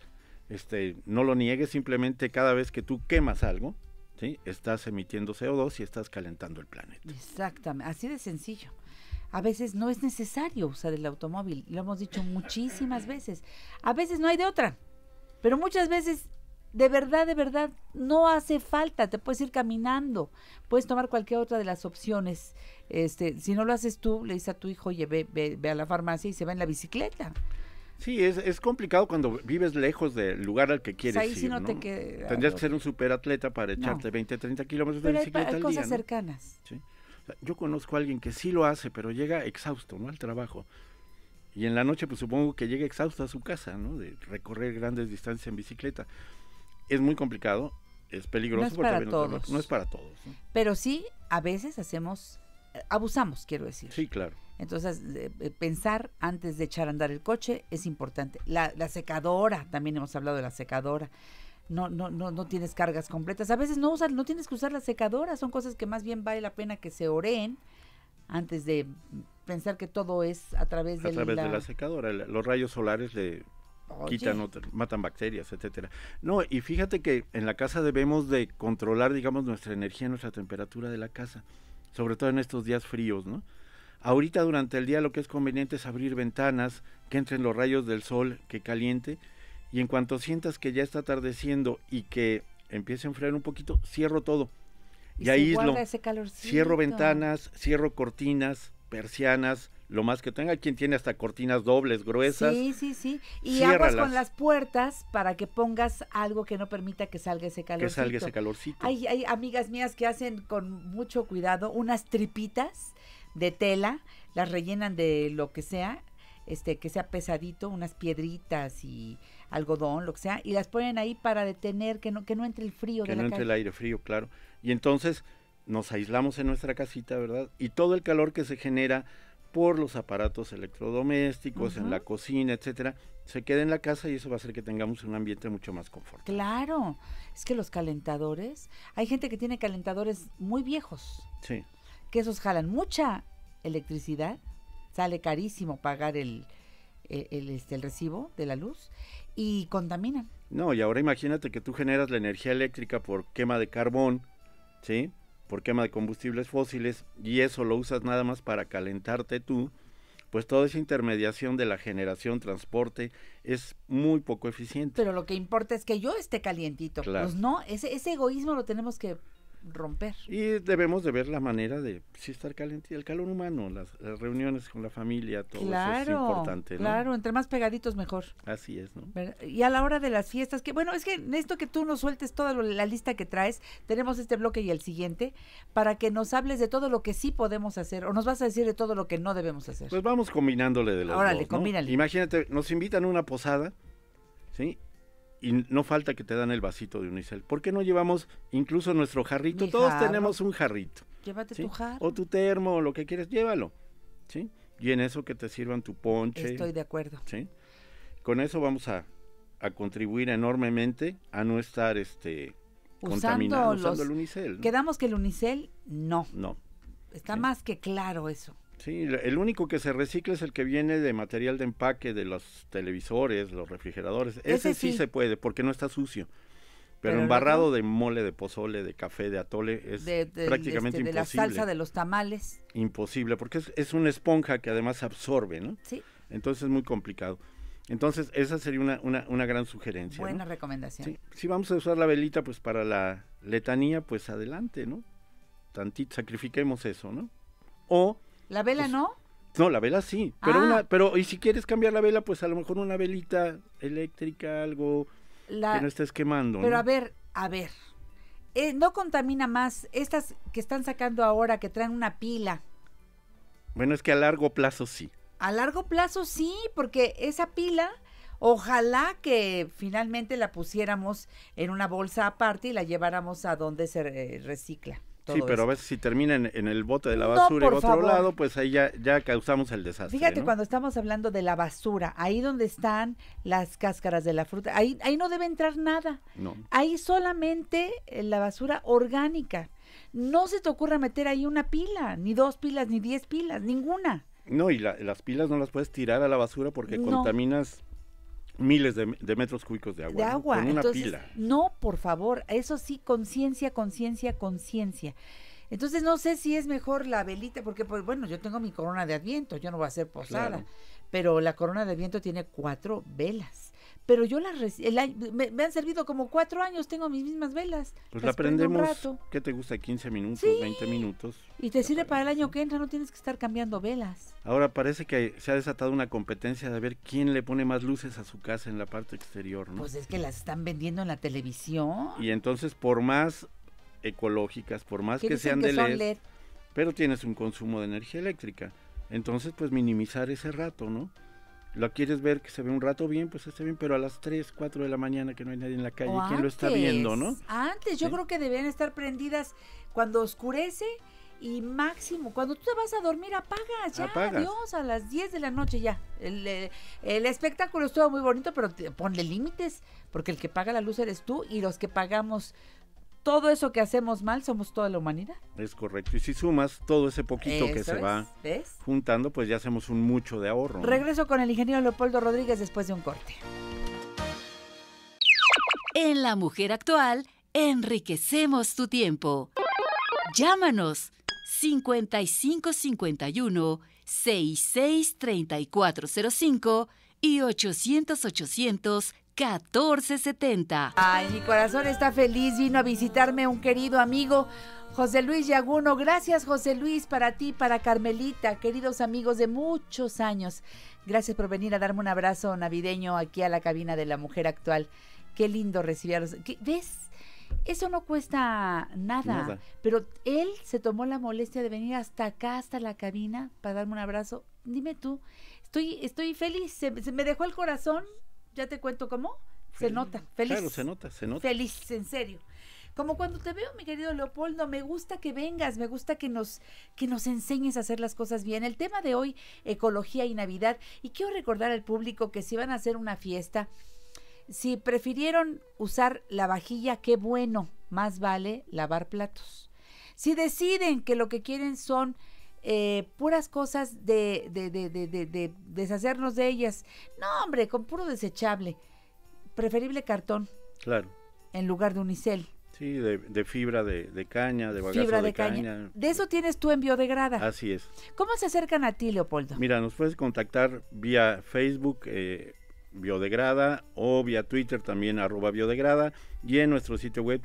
no lo niegues, simplemente cada vez que tú quemas algo, ¿sí? Estás emitiendo CO2 y estás calentando el planeta. Exactamente, así de sencillo. A veces no es necesario usar el automóvil, lo hemos dicho muchísimas veces. A veces no hay de otra, pero muchas veces de verdad, no hace falta, te puedes ir caminando, puedes tomar cualquier otra de las opciones. Si no lo haces tú, le dices a tu hijo, oye, ve a la farmacia y se va en la bicicleta. Sí, es complicado cuando vives lejos del lugar al que quieres Pues ahí ir, sí no ¿no? te queda Tendrías que otra. ser un superatleta para echarte 20, 30 kilómetros de Pero bicicleta hay al cosas día, ¿no? cercanas. Sí. O sea, yo conozco a alguien que sí lo hace, pero llega exhausto, ¿no? Al trabajo. Y en la noche, pues supongo que llega exhausto a su casa, ¿no? De recorrer grandes distancias en bicicleta. Es muy complicado, es peligroso. No es porque para también todos. no es para todos, ¿no? Pero sí, a veces abusamos, quiero decir. Sí, claro. Entonces, pensar antes de echar a andar el coche es importante. La secadora, también hemos hablado de la secadora. No tienes cargas completas. A veces no tienes que usar la secadora. Son cosas que más bien vale la pena que se oreen antes de pensar que todo es a través de la secadora. Los rayos solares le quitan, matan bacterias, etcétera. No, y fíjate que en la casa debemos de controlar, digamos, nuestra energía, nuestra temperatura de la casa, sobre todo en estos días fríos, ¿no? Ahorita durante el día lo que es conveniente es abrir ventanas, que entren los rayos del sol, que caliente, y en cuanto sientas que ya está atardeciendo y que empiece a enfriar un poquito, cierro todo. Y aíslo, cierro ventanas, cierro cortinas, persianas, lo más que tenga. Quien tiene hasta cortinas dobles, gruesas. Sí. Y aguas con las puertas para que pongas algo que no permita que salga ese calorcito. Hay amigas mías que hacen con mucho cuidado unas tripitas de tela, las rellenan de lo que sea, que sea pesadito, unas piedritas y algodón, lo que sea, y las ponen ahí para detener que no entre el frío de la calle. Que no entre el aire frío, claro. Y entonces nos aislamos en nuestra casita, ¿verdad? Y todo el calor que se genera por los aparatos electrodomésticos, en la cocina, etcétera, se queda en la casa y eso va a hacer que tengamos un ambiente mucho más confortable. Claro, es que los calentadores, hay gente que tiene calentadores muy viejos, sí, que esos jalan mucha electricidad, sale carísimo pagar el recibo de la luz y contaminan. No, y ahora imagínate que tú generas la energía eléctrica por quema de carbón, ¿sí? Por quema de combustibles fósiles, y eso lo usas nada más para calentarte tú, pues toda esa intermediación de la generación, transporte, es muy poco eficiente. Pero lo que importa es que yo esté calientito. Claro. Pues no, ese egoísmo lo tenemos que romper. Y debemos de ver la manera de sí estar caliente, el calor humano, las reuniones con la familia, todo eso es importante, ¿no? Claro, entre más pegaditos mejor. Así es, ¿no? Y a la hora de las fiestas, que bueno, es que necesito que tú nos sueltes toda la lista que traes, tenemos este bloque y el siguiente, para que nos hables de todo lo que sí podemos hacer, o nos vas a decir de todo lo que no debemos hacer. Pues vamos combinándole de los Órale, dos, ¿no? combínale. Imagínate, nos invitan a una posada, ¿sí? Y no falta que te dan el vasito de unicel. ¿Por qué no llevamos incluso nuestro jarrito? Mi Todos jarro. tenemos un jarrito. Llévate ¿sí? tu jarro. O tu termo, o lo que quieras, llévalo, ¿sí? Y en eso que te sirvan tu ponche. Estoy de acuerdo. ¿Sí? Con eso vamos a contribuir enormemente a no estar contaminando usando el unicel, ¿no? Quedamos que el unicel no. No. Está Sí. más que claro eso. Sí, el único que se recicla es el que viene de material de empaque de los televisores, los refrigeradores. Ese sí se puede porque no está sucio. Pero el embarrado otro, de mole, de pozole, de café, de atole, es prácticamente de imposible. la salsa de los tamales. Imposible, porque es una esponja que además absorbe, ¿no? Sí. Entonces es muy complicado. Entonces esa sería una gran sugerencia. Buena ¿no? recomendación. Sí. Si vamos a usar la velita pues para la letanía, pues adelante, ¿no? Tantito, sacrifiquemos eso, ¿no? O... ¿La vela pues, no? No, la vela sí, pero y si quieres cambiar la vela, pues a lo mejor una velita eléctrica, algo que no estés quemando. Pero ¿no? a ver, no contamina más estas que están sacando ahora que traen una pila. Bueno, es que a largo plazo sí. A largo plazo sí, porque esa pila, ojalá que finalmente la pusiéramos en una bolsa aparte y la lleváramos a donde se recicla. Sí, pero a veces si termina en el bote de la No, basura por y en otro favor. lado, pues ahí ya causamos el desastre. Fíjate, ¿no? cuando estamos hablando de la basura, ahí donde están las cáscaras de la fruta, ahí no debe entrar nada. No. Ahí solamente la basura orgánica. No se te ocurra meter ahí una pila, ni 2 pilas, ni 10 pilas, ninguna. No, y las pilas no las puedes tirar a la basura porque No. contaminas miles de metros cúbicos de agua. De ¿no? agua. Con una Entonces, pila. no, por favor, eso sí, conciencia. Entonces no sé si es mejor la velita, porque pues bueno, yo tengo mi corona de Adviento, yo no voy a hacer posada, Claro. pero la corona de Adviento tiene 4 velas. Pero yo me han servido como 4 años, tengo mis mismas velas. Pues las la prendo un prendemos, rato. ¿qué te gusta? 15 minutos, Sí. 20 minutos. Y te sirve para el año que entra, no tienes que estar cambiando velas. Ahora parece que se ha desatado una competencia de ver quién le pone más luces a su casa en la parte exterior, ¿no? Pues es que las están vendiendo en la televisión. Y entonces por más ecológicas, por más que dicen sean que de son LED, LED. pero tienes un consumo de energía eléctrica. Entonces pues minimizar ese rato, ¿no? Lo quieres ver que se ve un rato bien, pues esté bien, pero a las 3, 4 de la mañana que no hay nadie en la calle, O ¿quién lo está viendo, no? Antes, yo ¿Sí? creo que deberían estar prendidas cuando oscurece y máximo, cuando tú te vas a dormir, apagas, ya, Apagas. adiós, a las 10 de la noche ya. El espectáculo estuvo muy bonito, pero ponle límites, porque el que paga la luz eres tú y los que pagamos todo eso que hacemos mal somos toda la humanidad. Es correcto. Y si sumas todo ese poquito que Eso se va ¿ves? juntando, pues ya hacemos un mucho de ahorro, ¿no? Regreso con el ingeniero Leopoldo Rodríguez después de un corte. En La Mujer Actual, enriquecemos tu tiempo. Llámanos 5551 663405 y 800-800-1470. Ay, mi corazón está feliz, vino a visitarme un querido amigo, José Luis Yaguno. Gracias, José Luis, para ti, para Carmelita, queridos amigos de muchos años. Gracias por venir a darme un abrazo navideño aquí a la cabina de La Mujer Actual. Qué lindo recibirlos. ¿Ves? Eso no cuesta nada, pero él se tomó la molestia de venir hasta acá, hasta la cabina, para darme un abrazo. Dime tú, estoy feliz, se me dejó el corazón, ya te cuento cómo, se nota, feliz. Claro, se nota. Feliz, en serio. Como cuando te veo, mi querido Leopoldo, me gusta que vengas, me gusta que nos enseñes a hacer las cosas bien. El tema de hoy, ecología y Navidad, y quiero recordar al público que si van a hacer una fiesta, si prefirieron usar la vajilla, qué bueno, más vale lavar platos. Si deciden que lo que quieren son puras cosas de deshacernos de ellas. No, hombre, con puro desechable. Preferible cartón Claro. en lugar de unicel. Sí, de fibra de caña, de bagazo Fibra de de caña. De eso tienes tú en Biodegrada. Así es. ¿Cómo se acercan a ti, Leopoldo? Mira, nos puedes contactar vía Facebook, Biodegrada, o vía Twitter también @Biodegrada, y en nuestro sitio web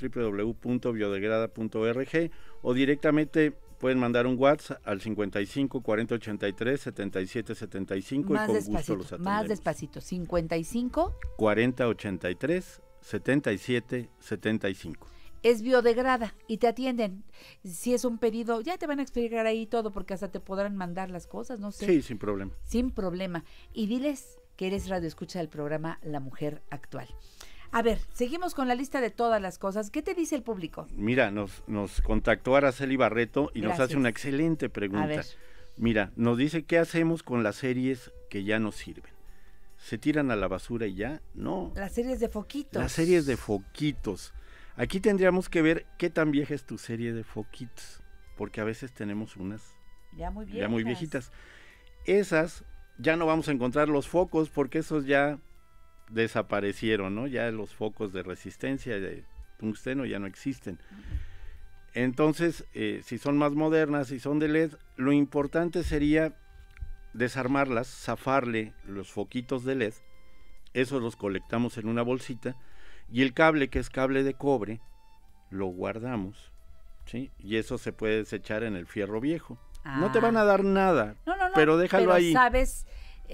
www.biodegrada.org, o directamente pueden mandar un WhatsApp al 55 40 83 77 75 y con gusto los atendemos. Más despacito, 55 40 83 77 75. es Biodegrada y te atienden. Si es un pedido, ya te van a explicar ahí todo, porque hasta te podrán mandar las cosas, no sé. Sí, sin problema. Sin problema. Y diles que eres radioescucha del programa La Mujer Actual. A ver, seguimos con la lista de todas las cosas. ¿Qué te dice el público? Mira, nos contactó Araceli Barreto y nos Gracias. hace una excelente pregunta. A ver. Mira, nos dice, ¿qué hacemos con las series que ya no sirven? ¿Se tiran a la basura y ya? No. Las series de foquitos. Las series de foquitos. Aquí tendríamos que ver qué tan vieja es tu serie de foquitos, porque a veces tenemos unas Ya muy ya muy viejas. viejitas. Esas ya no vamos a encontrar los focos, porque esos ya desaparecieron, ¿no? Ya los focos de resistencia de tungsteno ya no existen. Entonces, si son más modernas, si son de LED, lo importante sería desarmarlas, zafarle los foquitos de LED, esos los colectamos en una bolsita, y el cable, que es cable de cobre, lo guardamos, ¿sí? Y eso se puede desechar en el fierro viejo. No te van a dar nada, No, pero déjalo ahí. Sabes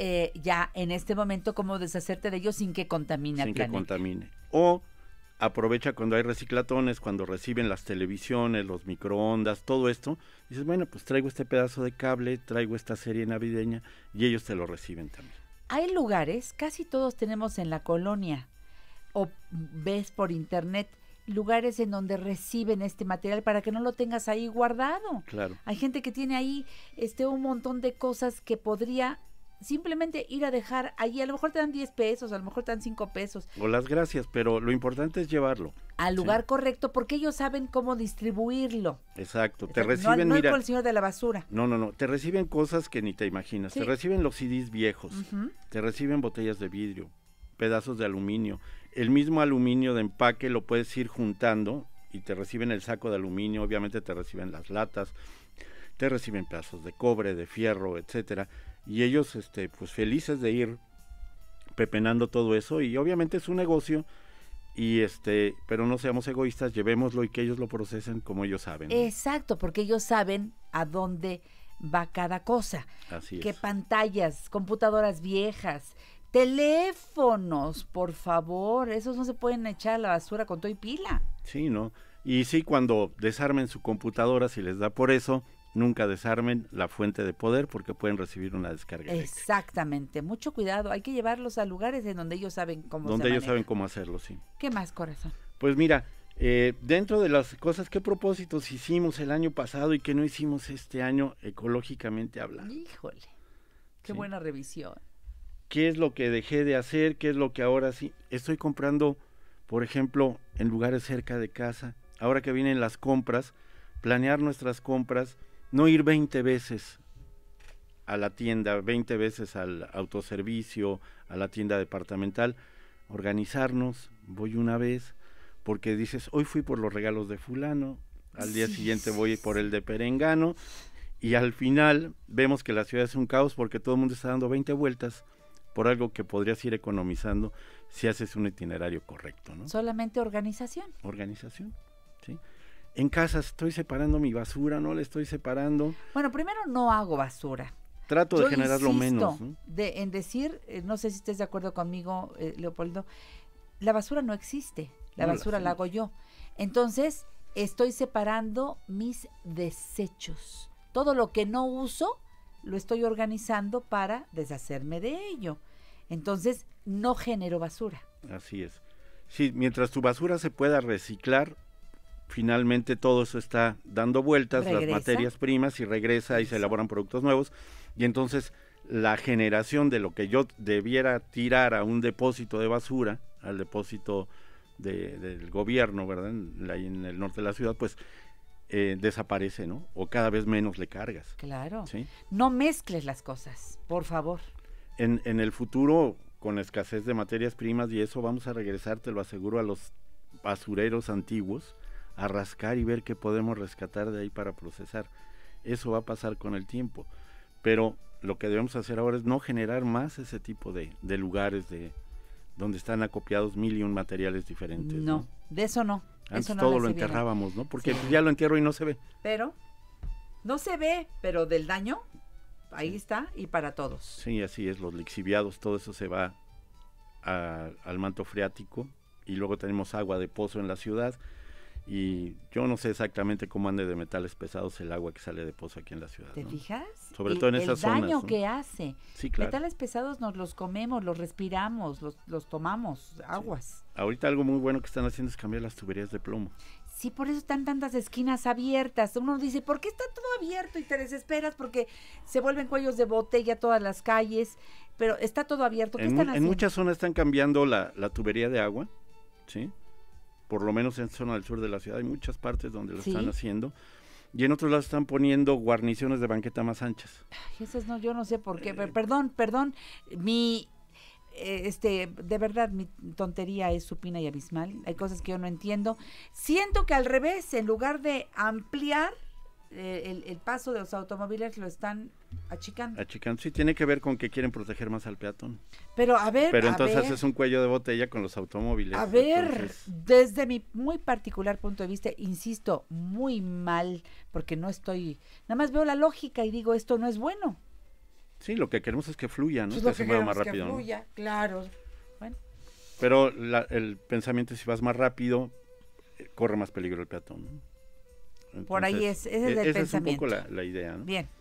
ya en este momento cómo deshacerte de ellos sin que contamine al Sin que planeta. contamine. O aprovecha cuando hay reciclatones, cuando reciben las televisiones, los microondas, todo esto. Dices, bueno, pues traigo este pedazo de cable, traigo esta serie navideña, y ellos te lo reciben también. Hay lugares, casi todos tenemos en la colonia, o ves por internet, lugares en donde reciben este material para que no lo tengas ahí guardado. Claro. Hay gente que tiene ahí un montón de cosas que podría simplemente ir a dejar allí. A lo mejor te dan 10 pesos, a lo mejor te dan 5 pesos. O las gracias, pero lo importante es llevarlo. Al lugar correcto, porque ellos saben cómo distribuirlo. Exacto. Te No, reciben, no mira. con el señor de la basura. No. Te reciben cosas que ni te imaginas. Sí. Te reciben los CDs viejos. Ujú. Te reciben botellas de vidrio, pedazos de aluminio. El mismo aluminio de empaque lo puedes ir juntando y te reciben el saco de aluminio. Obviamente te reciben las latas, te reciben pedazos de cobre, de fierro, etcétera. Y ellos, pues felices de ir pepenando todo eso. Y obviamente es un negocio. Y pero no seamos egoístas, llevémoslo y que ellos lo procesen como ellos saben, ¿no? Exacto, porque ellos saben a dónde va cada cosa. Así Qué es. pantallas, computadoras viejas, teléfonos, por favor, esos no se pueden echar a la basura con todo y pila. Sí, ¿no? Y sí, cuando desarmen su computadora, si les da por eso, nunca desarmen la fuente de poder, porque pueden recibir una descarga eléctrica. Exactamente, mucho cuidado, hay que llevarlos a lugares en donde ellos saben cómo Donde se ellos maneja. saben cómo hacerlo, sí. ¿Qué más, corazón? Pues mira, dentro de las cosas, ¿qué propósitos hicimos el año pasado y que no hicimos este año ecológicamente hablando? Híjole, qué Sí. buena revisión. ¿Qué es lo que dejé de hacer? ¿Qué es lo que ahora sí? Estoy comprando, por ejemplo, en lugares cerca de casa. Ahora que vienen las compras, planear nuestras compras, no ir 20 veces a la tienda, 20 veces al autoservicio, a la tienda departamental, organizarnos, voy una vez, porque dices, hoy fui por los regalos de fulano, al día siguiente voy por el de perengano, y al final vemos que la ciudad es un caos porque todo el mundo está dando 20 vueltas por algo que podrías ir economizando si haces un itinerario correcto, ¿no? Solamente organización. Organización, ¿sí? En casa estoy separando mi basura, no la estoy separando. Bueno, primero no hago basura. Trato de Yo generar lo insisto menos, ¿no? en decir, no sé si estés de acuerdo conmigo, Leopoldo, la basura no existe, la No, basura la hago yo. Entonces, estoy separando mis desechos. Todo lo que no uso, lo estoy organizando para deshacerme de ello. Entonces, no genero basura. Así es. Sí, mientras tu basura se pueda reciclar, finalmente todo eso está dando vueltas, las Regresa. materias primas, y regresa y se elaboran productos nuevos, y entonces la generación de lo que yo debiera tirar a un depósito de basura, al depósito del gobierno, ¿verdad? Ahí en el norte de la ciudad, pues desaparece, ¿no? O cada vez menos le cargas. Claro. ¿Sí? No mezcles las cosas, por favor. En el futuro, con escasez de materias primas y eso, vamos a regresar, te lo aseguro, a los basureros antiguos, a rascar y ver qué podemos rescatar de ahí para procesar. Eso va a pasar con el tiempo. Pero lo que debemos hacer ahora es no generar más ese tipo de lugares donde están acopiados 1001 materiales diferentes. No, de eso no. Antes eso no todo le lo hace bien. enterrábamos, ¿no? Porque Sí. ya lo entierro y no se ve. Pero, no se ve, pero del daño, ahí está, y para todos. Sí, así es, los lixiviados, todo eso se va al manto freático, y luego tenemos agua de pozo en la ciudad, y yo no sé exactamente cómo ande de metales pesados el agua que sale de pozo aquí en la ciudad. ¿Te ¿no? fijas? Sobre todo en esas zonas. El daño ¿no? que hace. Sí, claro. Metales pesados nos los comemos, los respiramos, los tomamos, aguas. Ahorita algo muy bueno que están haciendo es cambiar las tuberías de plomo. Sí, por eso están tantas esquinas abiertas. Uno dice, ¿por qué está todo abierto? Y te desesperas porque se vuelven cuellos de botella todas las calles, pero está todo abierto. ¿Qué están haciendo? En muchas zonas están cambiando la tubería de agua, ¿sí? Por lo menos en zona del sur de la ciudad hay muchas partes donde lo ¿Sí? están haciendo. Y en otros lados están poniendo guarniciones de banqueta más anchas. Ay, esas no, yo no sé por qué. Perdón, de verdad, mi tontería es supina y abismal. Hay cosas que yo no entiendo. Siento que al revés, en lugar de ampliar el paso de los automóviles, lo están achicando. Sí, tiene que ver con que quieren proteger más al peatón. Pero a ver, Pero entonces haces un cuello de botella con los automóviles. A ver, entonces... desde mi muy particular punto de vista, insisto, muy mal, porque no estoy, nada más veo la lógica y digo, esto no es bueno. Sí, lo que queremos es que fluya, ¿no? Pues Que se mueva más rápido. que fluya, ¿no? Claro. Bueno. Pero el pensamiento es si vas más rápido, corre más peligro el peatón, ¿no? Entonces, por ahí ese es el pensamiento. Es un poco la idea, ¿no? Bien.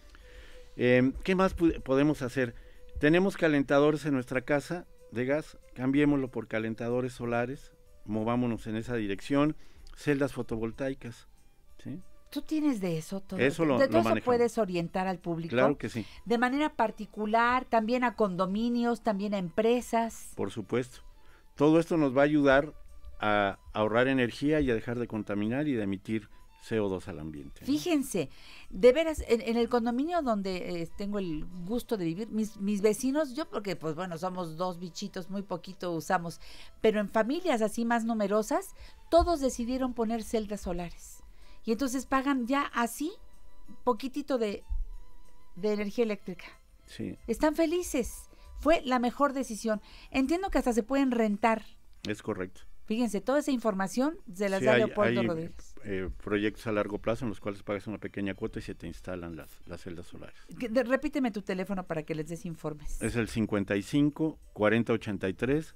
¿Qué más podemos hacer? Tenemos calentadores en nuestra casa de gas, cambiémoslo por calentadores solares, movámonos en esa dirección, celdas fotovoltaicas, ¿sí? ¿Tú tienes de eso todo? Eso lo ¿De todo eso manejamos. puedes orientar al público? Claro que sí. De manera particular, también a condominios, también a empresas. Por supuesto. Todo esto nos va a ayudar a ahorrar energía y a dejar de contaminar y de emitir CO2 al ambiente. Fíjense, de veras, en el condominio donde tengo el gusto de vivir, mis vecinos, yo porque pues bueno, somos dos bichitos, muy poquito usamos, pero en familias así más numerosas, todos decidieron poner celdas solares. Y entonces pagan ya así poquitito de energía eléctrica. Sí. Están felices. Fue la mejor decisión. Entiendo que hasta se pueden rentar. Es correcto. Fíjense, toda esa información se las Sí, da hay Leopoldo Rodríguez. Proyectos a largo plazo en los cuales pagas una pequeña cuota y se te instalan las celdas solares. Repíteme tu teléfono para que les des informes. Es el 55 40 83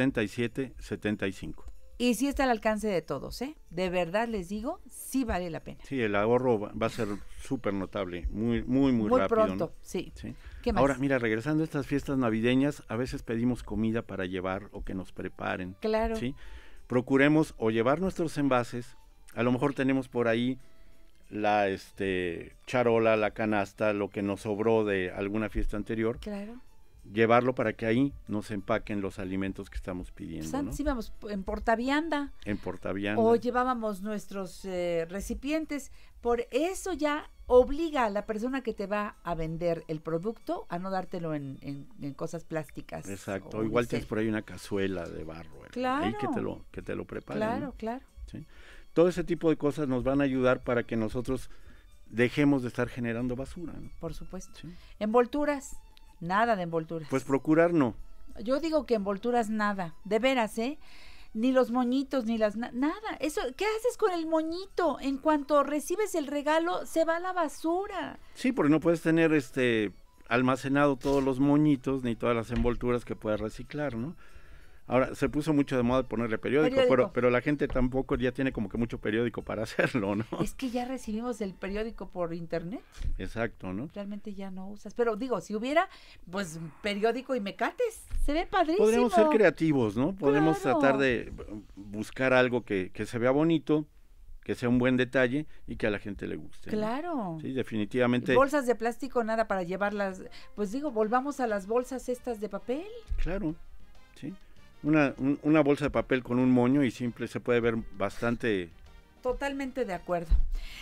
77 75. Y sí está al alcance de todos, ¿eh? De verdad les digo, sí vale la pena. Sí, el ahorro va a ser súper notable, muy rápido. Muy pronto, ¿no? sí. Sí. ¿Qué más? Ahora, mira, regresando a estas fiestas navideñas, a veces pedimos comida para llevar o que nos preparen. Claro. ¿Sí? Procuremos o llevar nuestros envases, a lo mejor tenemos por ahí la charola, la canasta, lo que nos sobró de alguna fiesta anterior. Claro. Llevarlo para que ahí nos empaquen los alimentos que estamos pidiendo, Pues antes ¿no? íbamos en portavianda. En portavianda. O llevábamos nuestros recipientes. Por eso ya obliga a la persona que te va a vender el producto a no dártelo en cosas plásticas. Exacto. o Igual de tienes cel. por ahí una cazuela de barro. Claro. Ahí que te lo preparen. Claro, ¿no? claro. ¿Sí? Todo ese tipo de cosas nos van a ayudar para que nosotros dejemos de estar generando basura, ¿no? Por supuesto. ¿Sí? Envolturas. Nada de envolturas. Pues procurar no. Yo digo que envolturas nada. De veras, ¿eh? Ni los moñitos, ni nada. Eso, ¿qué haces con el moñito? En cuanto recibes el regalo, se va a la basura. Sí, porque no puedes tener almacenado todos los moñitos ni todas las envolturas que puedas reciclar, ¿no? Ahora, se puso mucho de moda ponerle periódico. Pero la gente tampoco ya tiene como que mucho periódico para hacerlo, ¿no? Es que ya recibimos el periódico por internet. Exacto, ¿no? Realmente ya no usas. Pero digo, si hubiera, pues, periódico y mecates, se ve padrísimo. Podríamos ser creativos, ¿no? Podemos Claro. tratar de buscar algo que se vea bonito, que sea un buen detalle y que a la gente le guste, ¿no? Claro. Sí, definitivamente. Bolsas de plástico, nada para llevarlas. Pues digo, volvamos a las bolsas estas de papel. Claro, sí. Una bolsa de papel con un moño y simple se puede ver bastante Totalmente de acuerdo.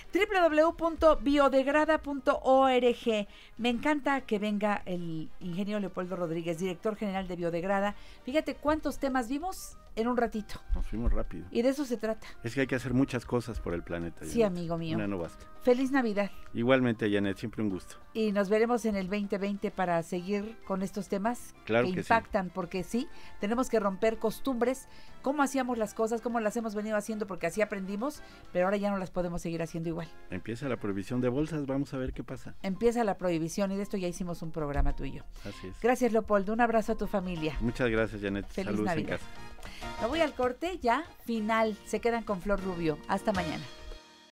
www.biodegrada.org. Me encanta que venga el ingeniero Leopoldo Rodríguez, director general de Biodegrada. Fíjate cuántos temas vimos en un ratito. Nos fuimos rápido. Y de eso se trata. Es que hay que hacer muchas cosas por el planeta. Sí, amigo mío. Una no basta. Feliz Navidad. Igualmente, Janet, siempre un gusto. Y nos veremos en el 2020 para seguir con estos temas Claro que que impactan, porque sí, tenemos que romper costumbres, cómo hacíamos las cosas, cómo las hemos venido haciendo, porque así aprendimos, pero ahora ya no las podemos seguir haciendo igual. Empieza la prohibición de bolsas, vamos a ver qué pasa. Empieza la prohibición y de esto ya hicimos un programa tú y yo. Así es. Gracias, Leopoldo. Un abrazo a tu familia. Muchas gracias, Janet. Feliz Saludos Navidad. en casa. Me voy al corte, ya final. Se quedan con Flor Rubio. Hasta mañana.